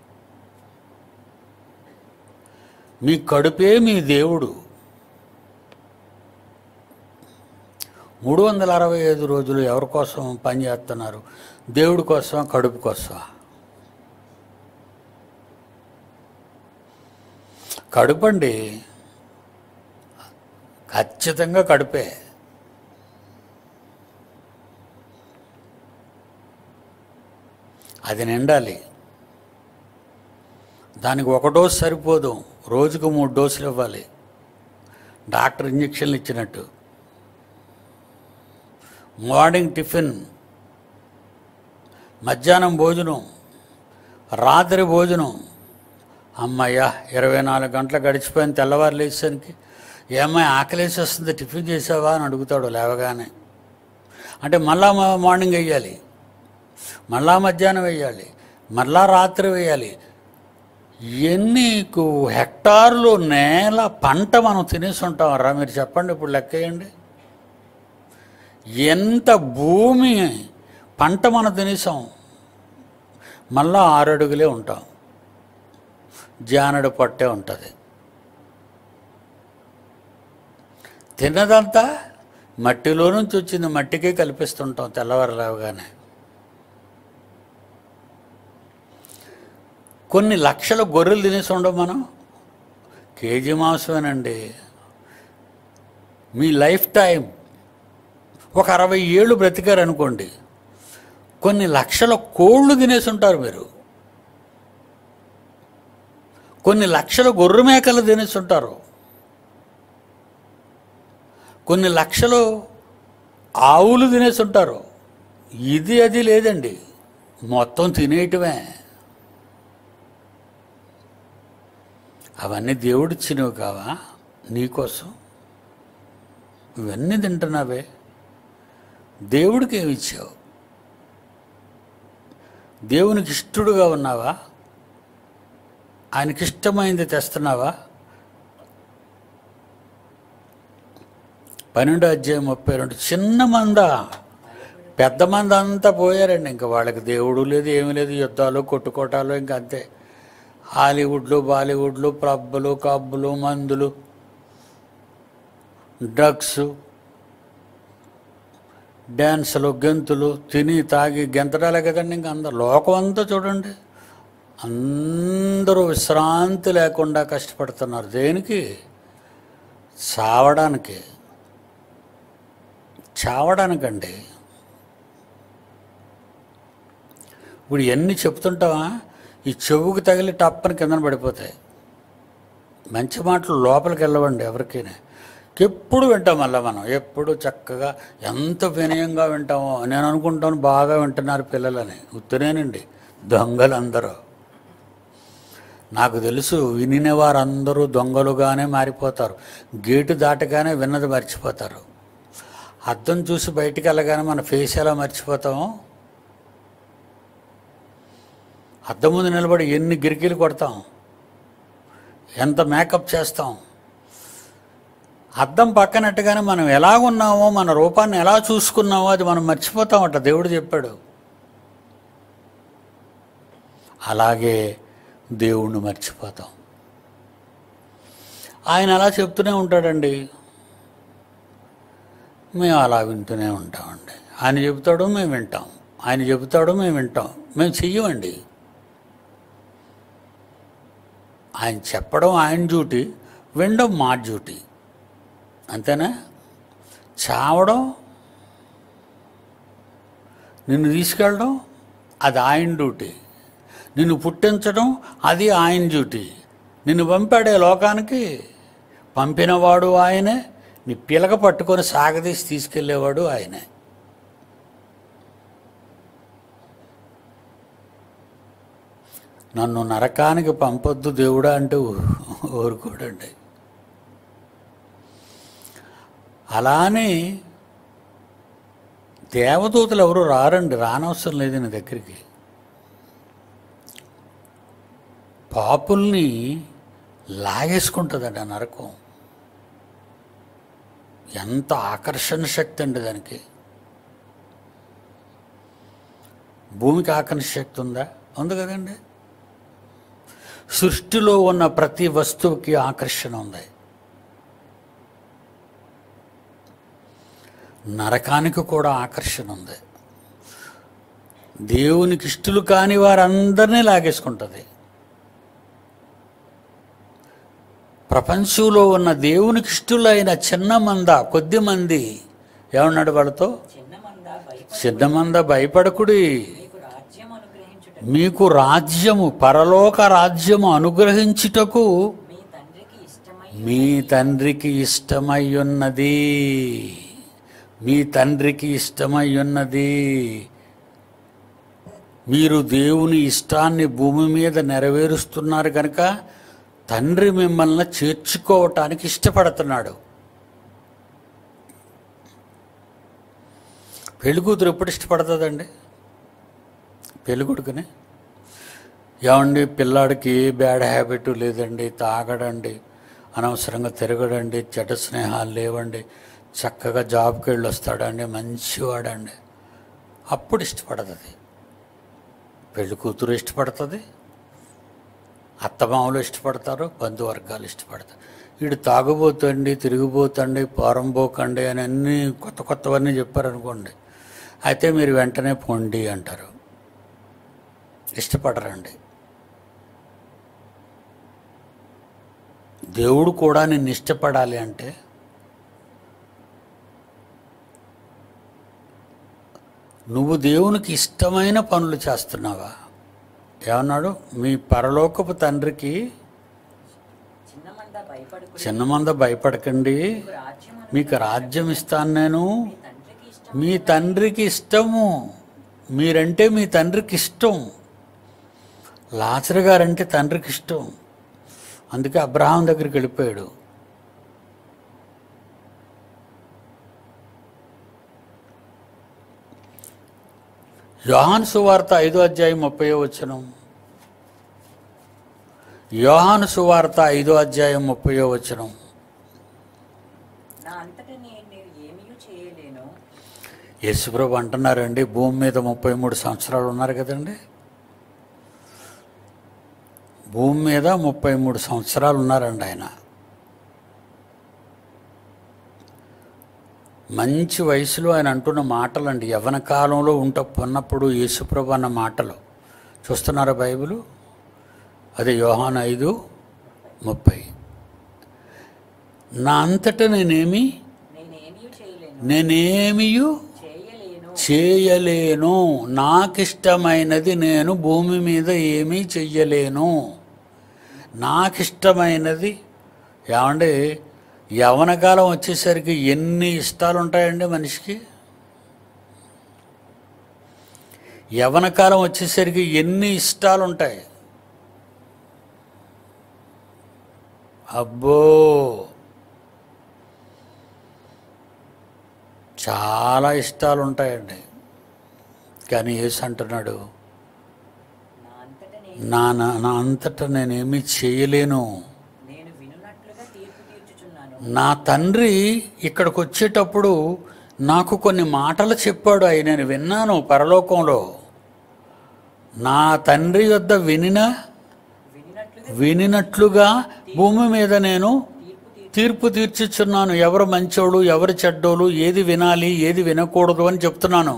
మీ కడుపే మీ దేవుడు. మూడు వందల అరవై ఐదు రోజులు ఎవరి కోసం పని చేస్తున్నారు? దేవుడి కోసం, కడుపు కోసం. కడుపండి, ఖచ్చితంగా కడుపే. అది నిండాలి. దానికి ఒక డోసు సరిపోదు, రోజుకు మూడు డోసులు ఇవ్వాలి, డాక్టర్ ఇంజక్షన్లు ఇచ్చినట్టు. మార్నింగ్ టిఫిన్, మధ్యాహ్నం భోజనం, రాత్రి భోజనం. అమ్మయ్యా, ఇరవై నాలుగు గంటలు గడిచిపోయిన తెల్లవారు లేచేసరికి, ఏమ్మాయి ఆకలేసి వస్తుంది, టిఫిన్ చేసావా అని అడుగుతాడు లేవగానే. అంటే మళ్ళా మార్నింగ్ వేయాలి, మళ్ళా మధ్యాహ్నం వేయాలి, మళ్ళా రాత్రి వేయాలి. ఎన్ని హెక్టార్లు నేల పంట మనం తినేసి ఉంటామరా మీరు చెప్పండి, ఇప్పుడు లెక్కేయండి. ఎంత భూమి పంట మనం తినేసాం. మళ్ళా ఆరు అడుగులే ఉంటాం, జానడు పట్టే ఉంటుంది. తిన్నదంతా మట్టిలో నుంచి వచ్చింది, మట్టికే కల్పిస్తుంటాం తెల్లవారులేవగానే. కొన్ని లక్షల గొర్రెలు తినేసి ఉండవు మనం, కేజీ మాంసమేనండి. మీ లైఫ్ టైం ఒక అరవై ఏళ్ళు బ్రతికారు అనుకోండి, కొన్ని లక్షల కోళ్ళు తినేసి ఉంటారు మీరు, కొన్ని లక్షల గొర్రె మేకలు తినేసి ఉంటారు, కొన్ని లక్షలు ఆవులు తినేసి ఉంటారు. ఇది అది లేదండి, మొత్తం తినేయటమే. అవన్నీ దేవుడిచ్చినవి కావా నీకోసం? ఇవన్నీ తింటున్నావే, దేవుడికి ఏమి ఇచ్చావు? దేవునికి ఇష్టడుగా ఉన్నావా? ఆయనకి ఇష్టమైంది తెస్తున్నావా? పన్నెండో అధ్యాయం ముప్పై రెండు. చిన్న మంద, పెద్ద మంద అంతా పోయారండి. ఇంకా వాళ్ళకి దేవుడు లేదు, ఏమీ లేదు, యుద్ధాలు కొట్టుకోటాలు, ఇంకా అంతే. హాలీవుడ్లు, బాలీవుడ్లు, పబ్బులు, కబ్బులు, మందులు, డ్రగ్స్, డ్యాన్సులు, గెంతులు, తిని తాగి గెంతడాలే కదండి. ఇంకా అందరు లోకం అంతా చూడండి, అందరూ విశ్రాంతి లేకుండా కష్టపడుతున్నారు. దేనికి? చావడానికి. చావడానికండి. ఇప్పుడు ఎన్ని చెప్తుంటావా, ఈ చెవుకు తగిలి టప్పని కిందన పడిపోతాయి. మంచి మాటలు లోపలికి వెళ్ళవండి ఎవరికైనా. ఎప్పుడు వింటాం మళ్ళీ మనం, ఎప్పుడు చక్కగా ఎంత వినయంగా వింటామో. నేను అనుకుంటాను బాగా వింటున్నారు పిల్లలని. ఉత్తరేనండి, దొంగలు అందరూ. నాకు తెలుసు, వినిన వారందరూ దొంగలుగానే మారిపోతారు. గేటు దాటగానే విన్నది మర్చిపోతారు. అద్దం చూసి బయటికి వెళ్ళగానే మన ఫేస్ ఎలా మర్చిపోతామో, అద్దం ముందు నిలబడి ఎన్ని గిరికీలు కొడతాం, ఎంత మేకప్ చేస్తాం. అద్దం పక్కనట్టుగానే మనం ఎలాగున్నామో, మన రూపాన్ని ఎలా చూసుకున్నామో అది మనం మర్చిపోతామట. దేవుడు చెప్పాడు. అలాగే దేవుణ్ణి మర్చిపోతాం. ఆయన అలా చెప్తూనే ఉంటాడండి, మేము అలా వింటూనే ఉంటామండి. ఆయన చెబుతాడు మేము వింటాం, ఆయన చెబుతాడు మేము వింటాం, మేము చెయ్యమండి. ఆయన చెప్పడం ఆయన డ్యూటీ, వినడం మా డ్యూటీ. అంతేనా? చావడం, నిన్ను తీసుకెళ్ళడం అది ఆయన డ్యూటీ. నిన్ను పుట్టించడం అది ఆయన డ్యూటీ. నిన్ను పంపాడే లోకానికి, పంపినవాడు ఆయనే. నీ పిలక పట్టుకొని సాగదీసి తీసుకెళ్ళేవాడు ఆయనే. నన్ను నరకానికి పంపొద్దు దేవుడా అంటే ఊరుకోడండి. అలానే దేవదూతలు ఎవరు రారండి, రానవసరం లేదు నీ దగ్గరికి. పాపుల్ని లాగేసుకుంటుందండి ఆ నరకం. ఎంత ఆకర్షణ శక్తి అండి దానికి. భూమికి ఆకర్షణ శక్తి ఉందా? ఉంది కదండి. సృష్టిలో ఉన్న ప్రతి వస్తువుకి ఆకర్షణ ఉంది. నరకానికి కూడా ఆకర్షణ ఉంది. దేవునికి ఇష్టలు కాని వారందరినీ లాగేసుకుంటుంది. ప్రపంచంలో ఉన్న దేవునికి ఇష్టలైన చిన్న మంద, కొద్ది మంది ఏమన్నాడు వాళ్ళతో? చిన్న మంద భయపడకుడి, మీకు రాజ్యము, పరలోక రాజ్యము అనుగ్రహించుటకు మీ తండ్రికి ఇష్టమై ఉన్నది. మీ తండ్రికి ఇష్టమై ఉన్నది. మీరు దేవుని ఇష్టాన్ని భూమి మీద నెరవేరుస్తున్నారు కనుక తండ్రి మిమ్మల్ని చేర్చుకోవటానికి ఇష్టపడుతున్నాడు. పెళ్ళికూతురు ఎప్పుడు ఇష్టపడుతుందండి? పెళ్ళికొడుకుని. ఏమండి పిల్లాడికి ఏ బ్యాడ్ హ్యాబిట్ లేదండి, తాగడండి, అనవసరంగా తిరగడండి, చెడ్డ స్నేహాలు లేవండి, చక్కగా జాబ్కి వెళ్ళి వస్తాడండి, మంచివాడండి, అప్పుడు ఇష్టపడుతుంది. పెళ్లి కూతురు ఇష్టపడుతుంది, అత్తమామలు ఇష్టపడతారు, బంధువర్గాలు ఇష్టపడతారు. వీడు తాగుబోతండి, తిరిగిపోతండి, పోరంబోకండి అని అన్నీ కొత్త కొత్తవన్నీ చెప్పారనుకోండి, అయితే మీరు వెంటనే పొండి అంటారు. ఇష్టపడరండి. దేవుడు కూడా నిన్ను ఇష్టపడాలి అంటే నువ్వు దేవునికి ఇష్టమైన పనులు చేస్తున్నావా? ఏమన్నాడు? మీ పరలోకపు తండ్రికి చిన్నమంద భయపడకండి, మీకు రాజ్యం ఇస్తాను నేను. మీ తండ్రికి ఇష్టము. మీరంటే మీ తండ్రికి ఇష్టం. లాజరు గారంటే తండ్రికి ఇష్టం. అందుకే అబ్రహాం దగ్గరికి వెళ్ళిపోయాడు. యోహాను సువార్త ఐదో అధ్యాయం ముప్పై వచనం. యోహాను సువార్త ఐదో అధ్యాయం ముప్పై వచనం. యేసుప్రభు అంటున్నారండి, భూమి మీద ముప్పై మూడు సంవత్సరాలు ఉన్నారు కదండి. భూమి మీద ముప్పై మూడు సంవత్సరాలు ఉన్నారండి ఆయన. మంచి వయసులో ఆయన అంటున్న మాటలు అండి, యవ్వన కాలంలో ఉంట ఉన్నప్పుడు యేసుప్రభు అన్న మాటలు చూస్తున్నారా బైబిలు? అదే యోహాను ఐదు ముప్పై. నా అంతటా నేనేమి నేనేమీ చేయలేను, నాకిష్టమైనది నేను భూమి మీద ఏమీ చెయ్యలేను. నాకిష్టమైనది. ఏమండి, యవ్వనకాలం వచ్చేసరికి ఎన్ని ఇష్టాలు ఉంటాయండి మనిషికి? యవ్వనకాలం వచ్చేసరికి ఎన్ని ఇష్టాలు ఉంటాయి? అబ్బో, చాలా ఇష్టాలు ఉంటాయండి. కానీ యేసు అంటున్నాడు, నా నా అంతటా నేనేమీ చేయలేను. నా తండ్రి ఇక్కడికి వచ్చేటప్పుడు నాకు కొన్ని మాటలు చెప్పాడు. అవి నేను విన్నాను పరలోకంలో. నా తండ్రి యొద్ద వినిన వినినట్లుగా భూమి మీద నేను తీర్పు తీర్చుచున్నాను. ఎవరు మంచోడు, ఎవరు చెడ్డోళ్ళు, ఏది వినాలి, ఏది వినకూడదు అని చెప్తున్నాను.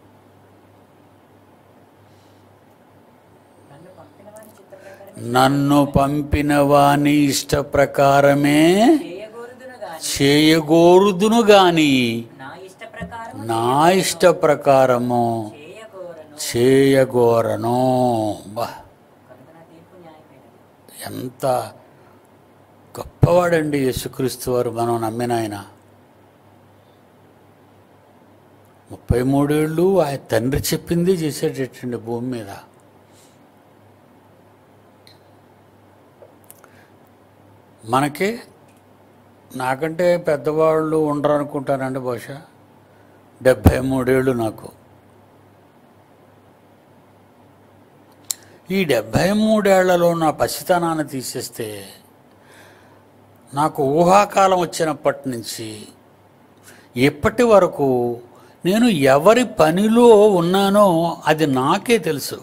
నన్ను పంపిన వాని ఇష్ట ప్రకారమే చేయగోరుదును గాని నా ఇష్ట ప్రకారము చేయగోరను. బా, ఎంత గొప్పవాడండి యేసుక్రీస్తు వారు, మనం నమ్మిన ఆయన. ముప్పై మూడేళ్ళు ఆయన తండ్రి చెప్పింది చేసేటట్టండి భూమి మీద. మనకి నాకంటే పెద్దవాళ్ళు ఉండరు అనుకుంటానండి, బహుశా డెబ్భై మూడేళ్ళు నాకు. ఈ డెబ్భై మూడేళ్లలో నా పసితనాన్ని తీసేస్తే నాకు ఊహాకాలం వచ్చినప్పటి నుంచి ఇప్పటి వరకు నేను ఎవరి పనిలో ఉన్నానో అది నాకే తెలుసు.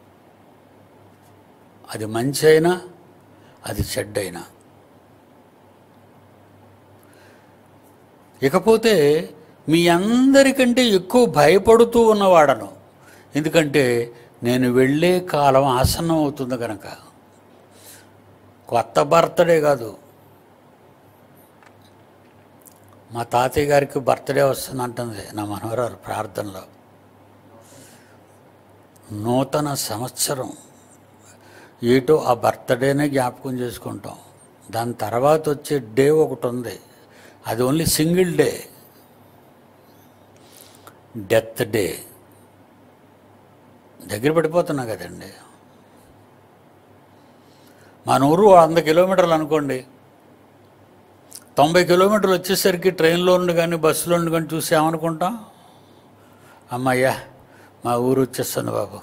అది మంచి అయినా అది చెడ్డైనా. ఇకపోతే మీ అందరికంటే ఎక్కువ భయపడుతూ ఉన్నవాడను. ఎందుకంటే నేను వెళ్ళే కాలం ఆసన్నం అవుతుంది కనుక. కొత్త బర్త్డే కాదు, మా తాతయ్య గారికి బర్త్డే వస్తుంది అంటుంది నా మనవరాలు ప్రార్థనలో. నూతన సంవత్సరం ఏటో ఆ బర్త్డేనే జ్ఞాపకం చేసుకుంటాం. దాని తర్వాత వచ్చే డే ఒకటి ఉంది, అది only single day, death day. దగ్గర పడిపోతున్నా కదండి. మన ఊరు వంద కిలోమీటర్లు అనుకోండి, తొంభై కిలోమీటర్లు వచ్చేసరికి ట్రైన్లో ఉండి కానీ బస్సులో ఉండి కానీ చూసి ఏమనుకుంటాం, అమ్మయ్యా మా ఊరు వచ్చేస్తుంది బాబు.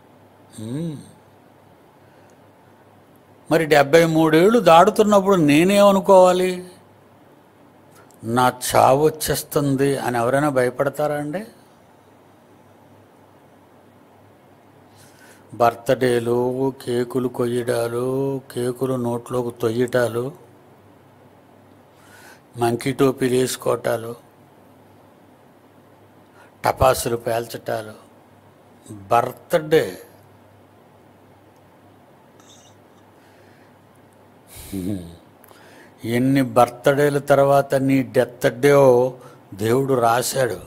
మరి డెబ్బై మూడేళ్ళు దాడుతున్నప్పుడు నేనేమనుకోవాలి, నా చావు వచ్చేస్తుంది అని ఎవరైనా భయపడతారా అండి? బర్త్డేలు, కేకులు కొయ్యడాలు, కేకులు నోట్లోకి తొయ్యటాలు, మంకీ టోపీలు వేసుకోవటాలు, టపాసులు పేల్చటాలు. బర్త్డే ఎన్ని బర్త్డేల తర్వాత నీ డెత్ డే దేవుడు రాశాడు.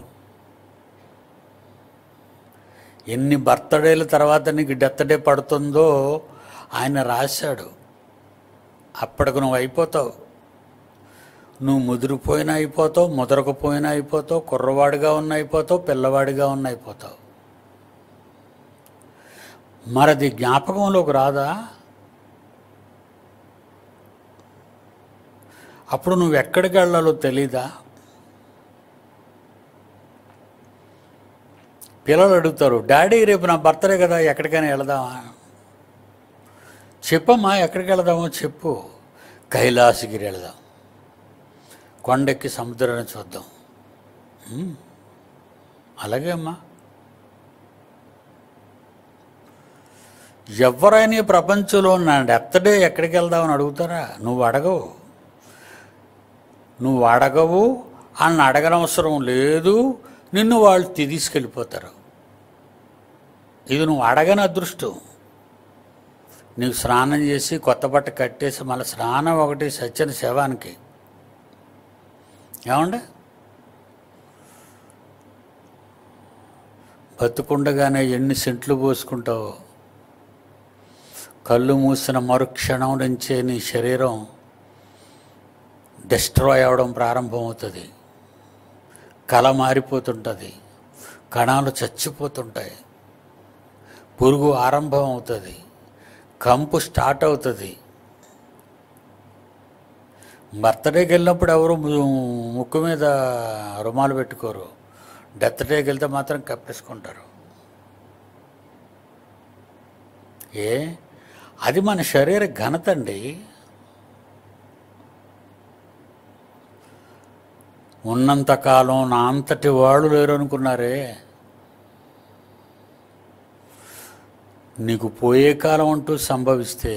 ఎన్ని బర్త్డేల తర్వాత నీకు డెత్ డే పడుతుందో ఆయన రాశాడు. అప్పటికి నువ్వు అయిపోతావు. నువ్వు ముదిరిపోయినా అయిపోతావు, ముదరకపోయినా అయిపోతావు, కుర్రవాడిగా ఉన్న అయిపోతావు, పిల్లవాడిగా ఉన్న అయిపోతావు. మరది జ్ఞాపకంలోకి రాదా? అప్పుడు నువ్వు ఎక్కడికి వెళ్ళాలో తెలీదా? పిల్లలు అడుగుతారు, డాడీ రేపు నా బర్త్డే కదా ఎక్కడికైనా వెళదామా? చెప్పమ్మా ఎక్కడికి వెళదామో చెప్పు. కైలాసగిరి వెళదాం, కొండెక్కి సముద్రాన్ని చూద్దాం. అలాగే అమ్మా. ఎవరైనా ప్రపంచంలో నా డెత్ డే ఎక్కడికి వెళ్దామని అడుగుతారా? నువ్వు అడగవు. నువ్వు అడగవు అని అడగనవసరం లేదు. నిన్ను వాళ్ళు తీసుకెళ్ళిపోతారు. ఇది నువ్వు అడగని అదృష్టం. నీకు స్నానం చేసి కొత్త బట్ట కట్టేసి మళ్ళీ స్నానం ఒకటి సత్యన శవానికి. ఏమండి, బతుకుండగానే ఎన్ని సెంట్లు పోసుకుంటావు. కళ్ళు మూసిన మరుక్షణం నుంచే నీ శరీరం డిస్ట్రాయ్ అవ్వడం ప్రారంభమవుతుంది. కళ మారిపోతుంటుంది, కణాలు చచ్చిపోతుంటాయి, పురుగు ఆరంభం అవుతుంది, కంపు స్టార్ట్ అవుతుంది. బర్త్డేకి వెళ్ళినప్పుడు ఎవరు ముక్కు మీద రుమాలు పెట్టుకోరు. డెత్ డేకి వెళ్తే మాత్రం కప్పేసుకుంటారు. ఏ అది మన శరీర ఘనత అండి. ఉన్నంతకాలం నా అంతటి వాళ్ళు లేరు అనుకున్నారే. నీకు పోయే కాలం అంటూ సంభవిస్తే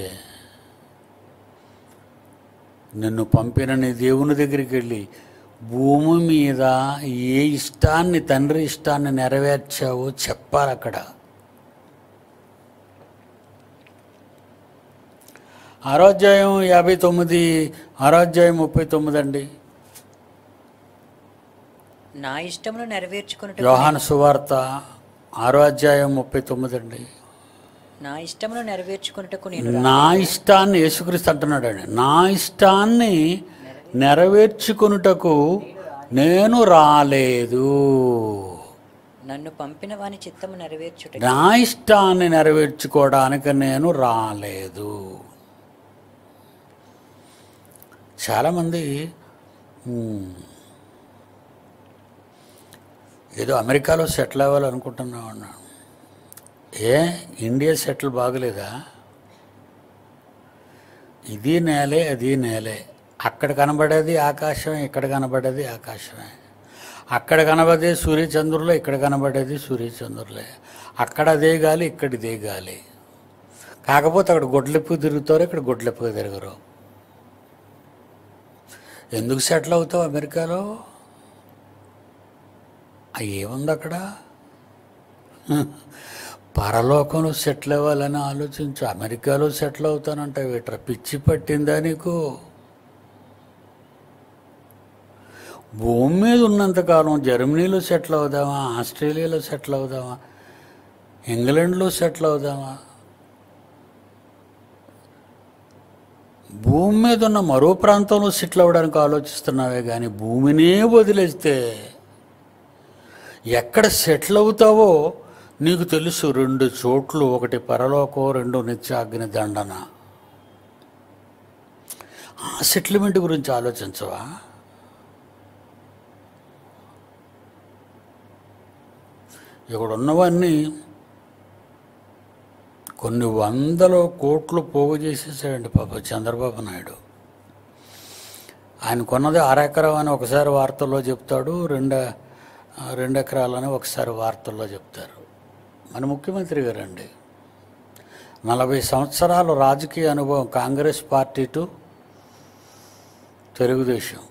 నిన్ను పంపిన నీ దేవుని దగ్గరికి వెళ్ళి భూమి మీద ఏ ఇష్టాన్ని, తండ్రి ఇష్టాన్ని నెరవేర్చావో చెప్పాలి అక్కడ. ఆరోధ్యాయం యాభై తొమ్మిది ఆరోధ్యాయం ముప్పై తొమ్మిది అండి. నా ఇష్టమును నెరవేర్చుకున్నట్టు యోహాను సువార్త ఆరో అధ్యాయం ముప్పై తొమ్మిది అండి. నా ఇష్టమును నెరవేర్చుకున్నట్టుకు నేను నా ఇష్టాన్ని యేసుక్రీస్తు అంటున్నాడు అండి. నా ఇష్టాన్ని నెరవేర్చుకున్నటకు నేను రాలేదు. నన్ను పంపిన వాని చిత్తము నెరవేర్చుట నా ఇష్టాన్ని నెరవేర్చుకోవడానికి నేను రాలేదు. చాలామంది ఏదో అమెరికాలో సెటిల్ అవ్వాలనుకుంటున్నాం అన్నాను. ఏ ఇండియా సెటిల్ బాగలేదా? ఇది నేలే, అది నేలే. అక్కడ కనబడేది ఆకాశమే, ఇక్కడ కనబడేది ఆకాశమే. అక్కడ కనబడే సూర్యచంద్రులే, ఇక్కడ కనబడేది సూర్యచంద్రులే. అక్కడ అదే గాలి, ఇక్కడ ఇదే గాలి. కాకపోతే అక్కడ గొడ్లెప్పు తిరుగుతారు, ఇక్కడ గొడ్లెప్పుగా తిరగరు. ఎందుకు సెటిల్ అవుతావు అమెరికాలో? అవి ఏముంది అక్కడ? పరలోకంలో సెటిల్ అవ్వాలని ఆలోచించు. అమెరికాలో సెటిల్ అవుతానంటే వీట్రా పిచ్చి పట్టిందా నీకు? భూమి మీద ఉన్నంతకాలం జర్మనీలో సెటిల్ అవుదామా, ఆస్ట్రేలియాలో సెటిల్ అవుదామా, ఇంగ్లాండ్లో సెటిల్ అవుదామా? భూమి మీద ఉన్న మరో ప్రాంతంలో సెటిల్ అవ్వడానికి ఆలోచిస్తున్నావే కానీ భూమినే వదిలేస్తే ఎక్కడ సెటిల్ అవుతావో నీకు తెలుసు. రెండు చోట్లు, ఒకటి పరలోకం, రెండు నిత్యాగ్ని దండన. ఆ సెటిల్మెంట్ గురించి ఆలోచించవా? ఇక్కడ ఉన్నవన్నీ కొన్ని వందల కోట్లు పోగు చేసేసాడండి పాప చంద్రబాబు నాయుడు. ఆయన కొన్నది అరెకరం అని ఒకసారి వార్తల్లో చెప్తాడు, రెండు రెండు ఎకరాలని ఒకసారి వార్తల్లో చెప్తారు. మన ముఖ్యమంత్రి గారండి నలభై సంవత్సరాలు రాజకీయ అనుభవం, కాంగ్రెస్ పార్టీ టు తెలుగుదేశం.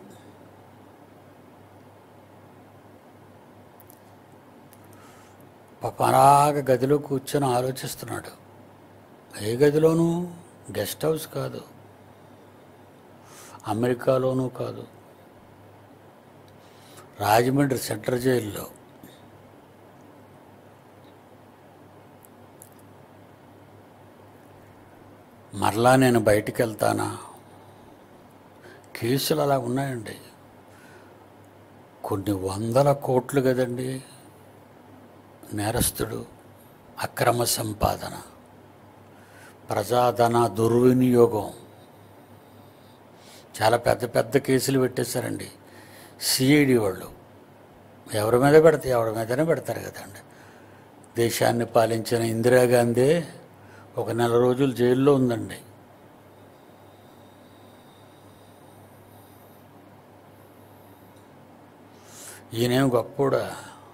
పాపరాగ గదిలో కూర్చొని ఆలోచిస్తున్నాడు. ఏ గదిలోనూ? గెస్ట్ హౌస్ కాదు, అమెరికాలోనూ కాదు, రాజమండ్రి సెంట్రల్ జైల్లో. మరలా నేను బయటికి వెళ్తానా? కేసులు అలా ఉన్నాయండి. కొన్ని వందల కోట్లు కదండి నేరస్తుడు. అక్రమ సంపాదన, ప్రజాధన దుర్వినియోగం, చాలా పెద్ద పెద్ద కేసులు పెట్టేశారండి సిఐడి వాళ్ళు. ఎవరి మీద పెడితే ఎవరి మీదనే పెడతారు కదండి. దేశాన్ని పాలించిన ఇందిరాగాంధీ ఒక నెల రోజులు జైల్లో ఉందండి. ఈయనేం గొప్పోడా?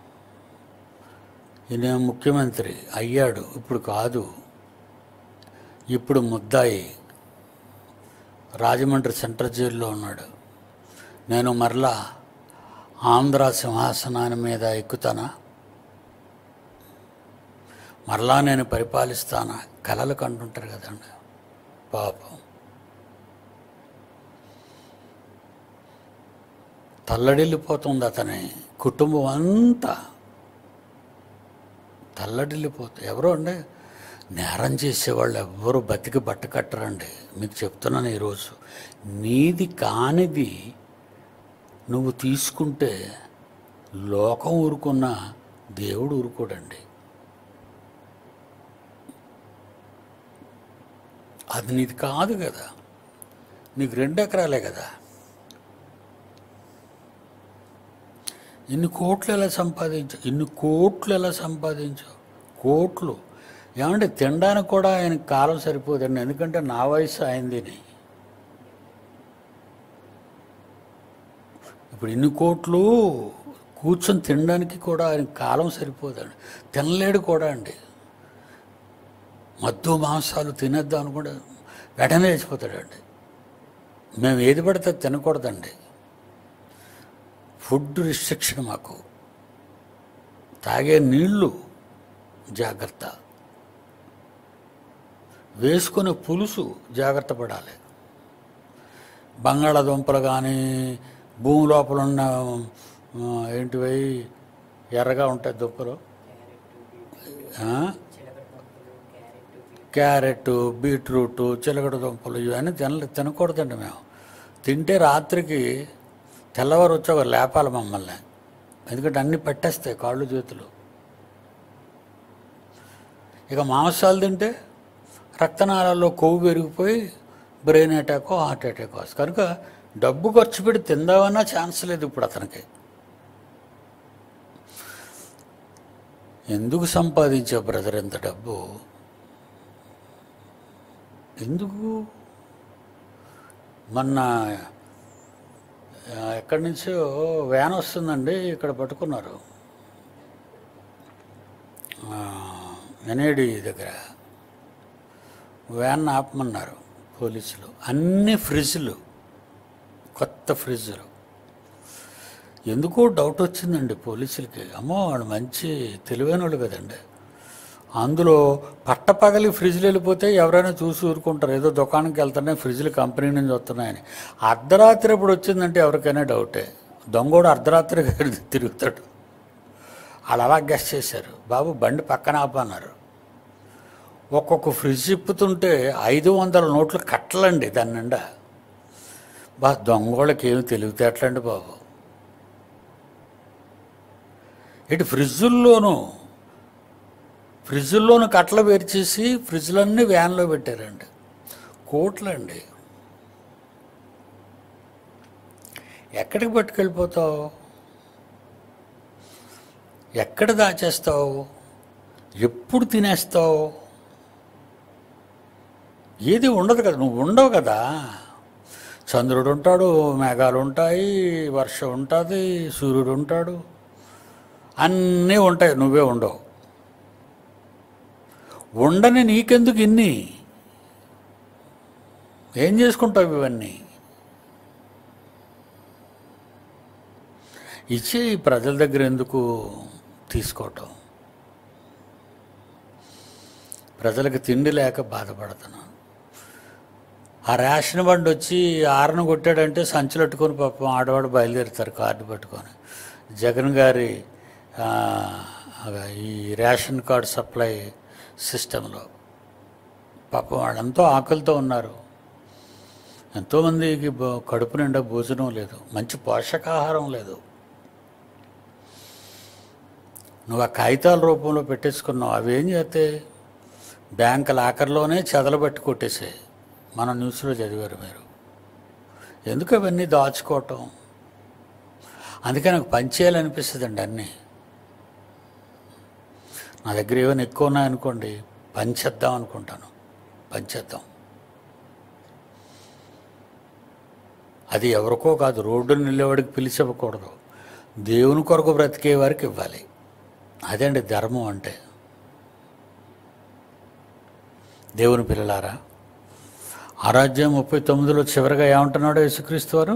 ఈయనేం ముఖ్యమంత్రి అయ్యాడు, ఇప్పుడు కాదు. ఇప్పుడు ముద్దాయి రాజమండ్రి సెంట్రల్ జైల్లో ఉన్నాడు. నేను మరలా ఆంధ్ర సింహాసనాన్ని మీద ఎక్కుతానా? మరలా నేను పరిపాలిస్తానా? కలలు కంటుంటారు కదండి పాపం. తల్లడిల్లిపోతుంది అతని కుటుంబం అంతా, తల్లడిల్లిపోతుంది. ఎవరో అండి నేరం చేసేవాళ్ళు ఎవ్వరూ బతికి బట్ట కట్టరండి. మీకు చెప్తున్నాను ఈరోజు, నీది కానిది నువ్వు తీసుకుంటే లోకం ఊరుకున్న దేవుడు ఊరుకోడండి. అది నీది కాదు కదా, నీకు రెండు ఎకరాలే కదా. ఇన్ని కోట్లు ఎలా సంపాదించావు? ఇన్ని కోట్లు ఎలా సంపాదించావు? కోట్లు ఏమంటే తినడానికి కూడా ఆయనకు కాలం సరిపోదండి. ఎందుకంటే నా వయసు అయింది. ఇప్పుడు ఇన్ని కోట్లు కూర్చొని తినడానికి కూడా ఆయనకు కాలం సరిపోదండి. తినలేడు కూడా అండి. మద్దు మాంసాలు తినేద్దాం అనుకుంటే వెంటనే వేసిపోతాడండి. మేము ఏది పడితే తినకూడదండి. ఫుడ్ రిస్ట్రిక్షన్ మాకు. తాగే నీళ్ళు జాగ్రత్త, వేసుకునే పులుసు జాగ్రత్త పడాలి. బంగాళాదుంపలు కానీ భూమి లోపల ఉన్న ఏంటివి ఎర్రగా ఉంటాయి దుంపలు, క్యారెట్, బీట్రూట్, చిలకడ దుంపలు ఇవన్నీ తిన తినకూడదండి. మేము తింటే రాత్రికి తెల్లవారు వచ్చాక లేపాలి మమ్మల్ని. ఎందుకంటే అన్నీ పట్టేస్తాయి కాళ్ళు చేతులు. ఇక మాంసాలు తింటే రక్తనాళాల్లో కొవ్వు పెరిగిపోయి బ్రెయిన్ అటాక్, హార్ట్ అటాక్ వస్తుంది. కనుక డబ్బు ఖర్చు పెట్టి తిందామన్నా ఛాన్స్ లేదు ఇప్పుడు అతనికి. ఎందుకు సంపాదించావు బ్రదర్ ఎంత డబ్బు? ఎందుకు? మొన్న ఎక్కడి నుంచో వ్యాన్ వస్తుందండి, ఇక్కడ పట్టుకున్నారు ఎన్ఏడి దగ్గర. వ్యాన్ ఆపమన్నారు పోలీసులు. అన్ని ఫ్రిడ్జ్లు, కొత్త ఫ్రిడ్జ్లు. ఎందుకో డౌట్ వచ్చిందండి పోలీసులకి. అమ్మో వాళ్ళు మంచి తెలివైన వాళ్ళు కదండి. అందులో పట్టపగలి ఫ్రిడ్జ్లు వెళ్ళిపోతే ఎవరైనా చూసి ఊరుకుంటారు, ఏదో దుకాణంకి వెళ్తున్నాయి ఫ్రిడ్జ్లు కంపెనీ నుంచి వస్తున్నాయని. అర్ధరాత్రి ఎప్పుడు వచ్చిందంటే ఎవరికైనా డౌటే. దొంగోడు అర్ధరాత్రి తిరుగుతాడు. వాళ్ళు అలా గెస్ట్ చేశారు. బాబు బండి పక్కన ఆపన్నారు. ఒక్కొక్క ఫ్రిడ్జ్ ఇప్పుతుంటే ఐదు వందల నోట్లు కట్టలండి దాని నిండా. బా దొంగోళ్ళకి ఏమి తెలివితేటలండి బాబు. ఇటు ఫ్రిడ్జుల్లోనూ ఫ్రిడ్జుల్లోనూ కట్టలు పేర్చేసి ఫ్రిడ్జ్లన్నీ వ్యాన్లో పెట్టారండి. కోట్లండి. ఎక్కడికి పట్టుకెళ్ళిపోతావు? ఎక్కడ దాచేస్తావు? ఎప్పుడు తినేస్తావు? ఏది ఉండదు కదా, నువ్వు ఉండవు కదా. చంద్రుడు ఉంటాడు, మేఘాలు ఉంటాయి, వర్షం ఉంటుంది, సూర్యుడు ఉంటాడు, అన్నీ ఉంటాయి, నువ్వే ఉండవు. ఉండని నీకెందుకు ఇన్ని? ఏం చేసుకుంటావు ఇవన్నీ? ఇచ్చి ప్రజల దగ్గర ఎందుకు తీసుకోవటం? ప్రజలకు తిండి లేక బాధపడుతున్నాను. ఆ రేషన్ బండి వచ్చి ఆరును కొట్టాడంటే సంచులు పెట్టుకొని పాపం ఆడవాడు బయలుదేరుతారు కార్డు పట్టుకొని. జగన్ గారి ఈ రేషన్ కార్డు సప్లై సిస్టంలో పాపం వాళ్ళంతా ఆకలితో ఉన్నారు. ఎంతోమందికి కడుపు నిండా భోజనం లేదు, మంచి పోషకాహారం లేదు. నువ్వు ఆ కాగితాల రూపంలో పెట్టేసుకున్నావు. అవి ఏం చేస్తే బ్యాంక్ లాకర్లోనే చెదలబెట్టి కొట్టేసాయి. మన న్యూస్లో చదివారు మీరు. ఎందుకు అవన్నీ దాచుకోవటం? అందుకే నాకు పనిచేయాలనిపిస్తుంది అండి. అన్నీ నా దగ్గర ఏమైనా ఎక్కువ ఉన్నాయనుకోండి పంచేద్దాం అనుకుంటాను. పంచేద్దాం. అది ఎవరికో కాదు, రోడ్డును నిలబడికి పిలిచి ఇవ్వకూడదు. దేవుని కొరకు బ్రతికే వారికి ఇవ్వాలి. అదండి ధర్మం అంటే. దేవుని పిల్లలారా, ఆరాధ్యం ముప్పై తొమ్మిదిలో చివరిగా ఏమంటున్నాడో యేసుక్రీస్తు వారు,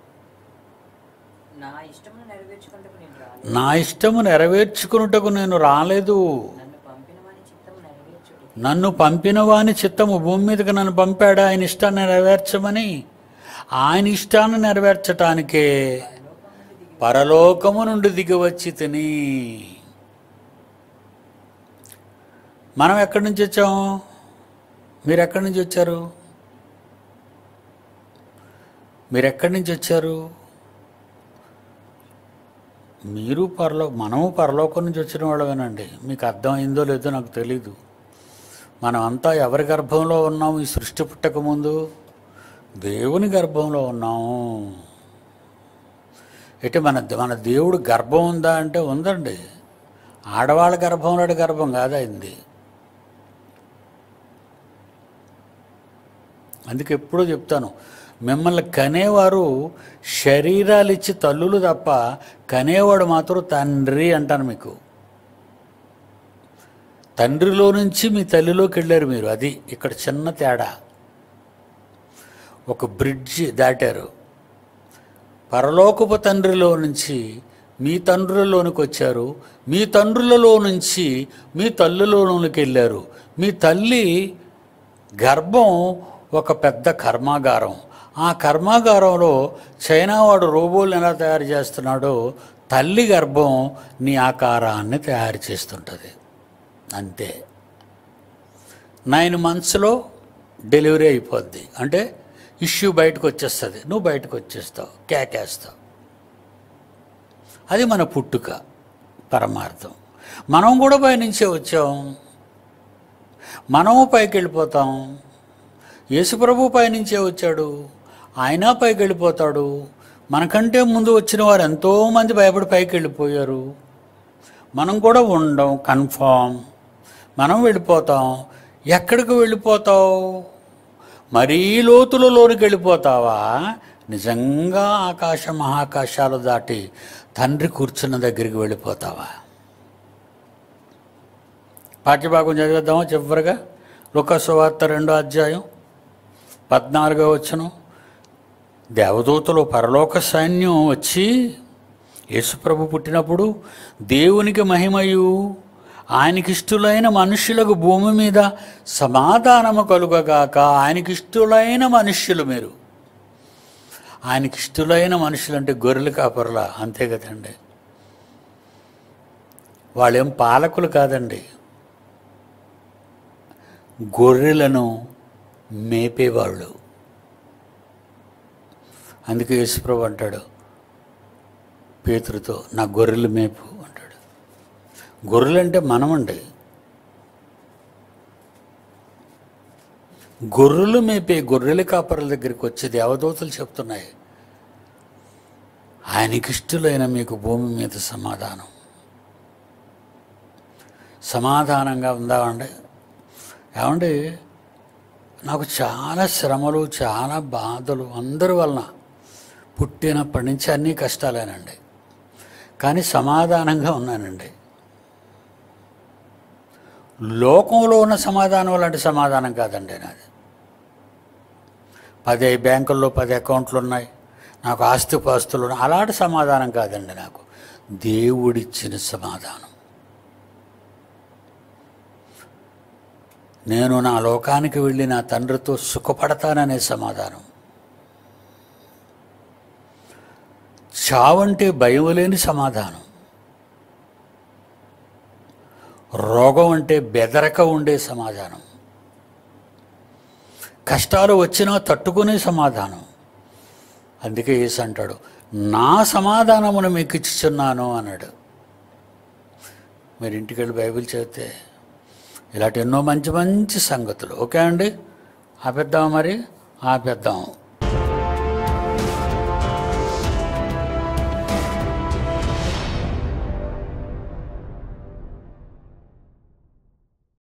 నా ఇష్టము నెరవేర్చుకున్నటకు నేను రాలేదు, నన్ను పంపిన వాని చిత్తము భూమి మీదకి నన్ను పంపాడు ఆయన ఇష్టాన్ని నెరవేర్చమని. ఆయన ఇష్టాన్ని నెరవేర్చటానికే పరలోకము నుండి దిగి వచ్చి తిని. మనం ఎక్కడి నుంచి వచ్చాము? మీరు ఎక్కడి నుంచి వచ్చారు? మీరు ఎక్కడి నుంచి వచ్చారు? మీరు పరలో మనము పరలోకం నుంచి వచ్చిన వాళ్ళమేనండి. మీకు అర్థమైందో లేదో నాకు తెలీదు. మనమంతా ఎవరి గర్భంలో ఉన్నాము? ఈ సృష్టి పుట్టక ముందు దేవుని గర్భంలో ఉన్నాము. అయితే మన మన దేవుడు గర్భం ఉందా అంటే ఉందండి. ఆడవాళ్ళ గర్భంలో గర్భం కాదైంది. అందుకే ఎప్పుడూ చెప్తాను, మిమ్మల్ని కనేవారు శరీరాలు ఇచ్చి తల్లులు తప్ప కనేవాడు మాత్రం తండ్రి అంటాను. మీకు తండ్రిలో నుంచి మీ తల్లిలోకి వెళ్ళారు మీరు. అది ఇక్కడ చిన్న తేడా. ఒక బ్రిడ్జి దాటారు. పరలోకపు తండ్రిలో నుంచి మీ తండ్రులలోనికి వచ్చారు. మీ తండ్రులలో నుంచి మీ తల్లులలోనికి వెళ్ళారు. మీ తల్లి గర్భం ఒక పెద్ద కర్మాగారం. ఆ కర్మాగారంలో చైనా వాడు రోబోలు ఎలా తయారు చేస్తున్నాడో తల్లి గర్భం నీ ఆకారాన్ని తయారు చేస్తుంటుంది. అంతే. నైన్ మంత్స్లో డెలివరీ అయిపోద్ది. అంటే ఇష్యూ బయటకు వచ్చేస్తుంది, నువ్వు బయటకు వచ్చేస్తావు, కేకేస్తావు. అది మన పుట్టుక పరమార్థం. మనం కూడా పైనుంచే వచ్చాం, మనము పైకి వెళ్ళిపోతాం. యేసుప్రభు పైనుంచే వచ్చాడు, ఆయన పైకి వెళ్ళిపోతాడు. మనకంటే ముందు వచ్చిన వారు ఎంతోమంది భయపడి పైకి వెళ్ళిపోయారు. మనం కూడా ఉండం, కన్ఫామ్. మనం వెళ్ళిపోతాం. ఎక్కడికి వెళ్ళిపోతావు? మరీ లోతులలోనికి వెళ్ళిపోతావా నిజంగా ఆకాశ మహాకాశాలు దాటి తండ్రి కూర్చున్న దగ్గరికి వెళ్ళిపోతావా? పాఠ్యభాగం చదివేద్దామా చివరిగా? లూకా సువార్త రెండో అధ్యాయం పద్నాలుగో వచనం. దేవదూతలు పరలోక సైన్యం వచ్చి యేసుప్రభు పుట్టినప్పుడు దేవునికి మహిమయు ఆయనకిష్టులైన మనుష్యులకు భూమి మీద సమాధానము కలుగగాక. ఆయనకిష్టులైన మనుష్యులు, మీరు ఆయనకిష్టులైన మనుషులు అంటే గొర్రెలు కాపరులా, అంతే కదండి. వాళ్ళేం పాలకులు కాదండి, గొర్రెలను మేపేవాళ్ళు. అందుకే యేసుప్రభు అంటాడు పేతురుతో, నా గొర్రెలు మేపు అంటాడు. గొర్రెలు అంటే మనమండి. గొర్రెలు మేపే గొర్రెల కాపరుల దగ్గరికి వచ్చి దేవదూతలు చెప్తున్నాయి, ఆయనకిష్టులైన మీకు భూమి మీద సమాధానం. సమాధానంగా ఉందామండి? ఏమండి, నాకు చాలా శ్రమలు, చాలా బాధలు అందరి వలన, పుట్టినప్పటి నుంచి అన్నీ కష్టాలేనండి, కానీ సమాధానంగా ఉన్నానండి. లోకంలో ఉన్న సమాధానం లాంటి సమాధానం కాదండి నాది. పది బ్యాంకుల్లో పది అకౌంట్లు ఉన్నాయి, నాకు ఆస్తిపాస్తులు ఉన్నాయి, అలాంటి సమాధానం కాదండి నాకు. దేవుడిచ్చిన సమాధానం. నేను నా లోకానికి వెళ్ళి నా తండ్రితో సుఖపడతాననే సమాధానం. చావంటే భయం లేని సమాధానం. రోగం అంటే బెదరక ఉండే సమాధానం. కష్టాలు వచ్చినా తట్టుకునే సమాధానం. అందుకే యేసు అంటాడు, నా సమాధానమును మీకు ఇచ్చుచున్నాను అన్నాడు. మీరు ఇంటికి వెళ్ళి బైబిల్ చదివితే ఇలాంటి ఎన్నో మంచి మంచి సంగతులు. ఓకే అండి, ఆపేద్దాం మరి, ఆపేద్దాం.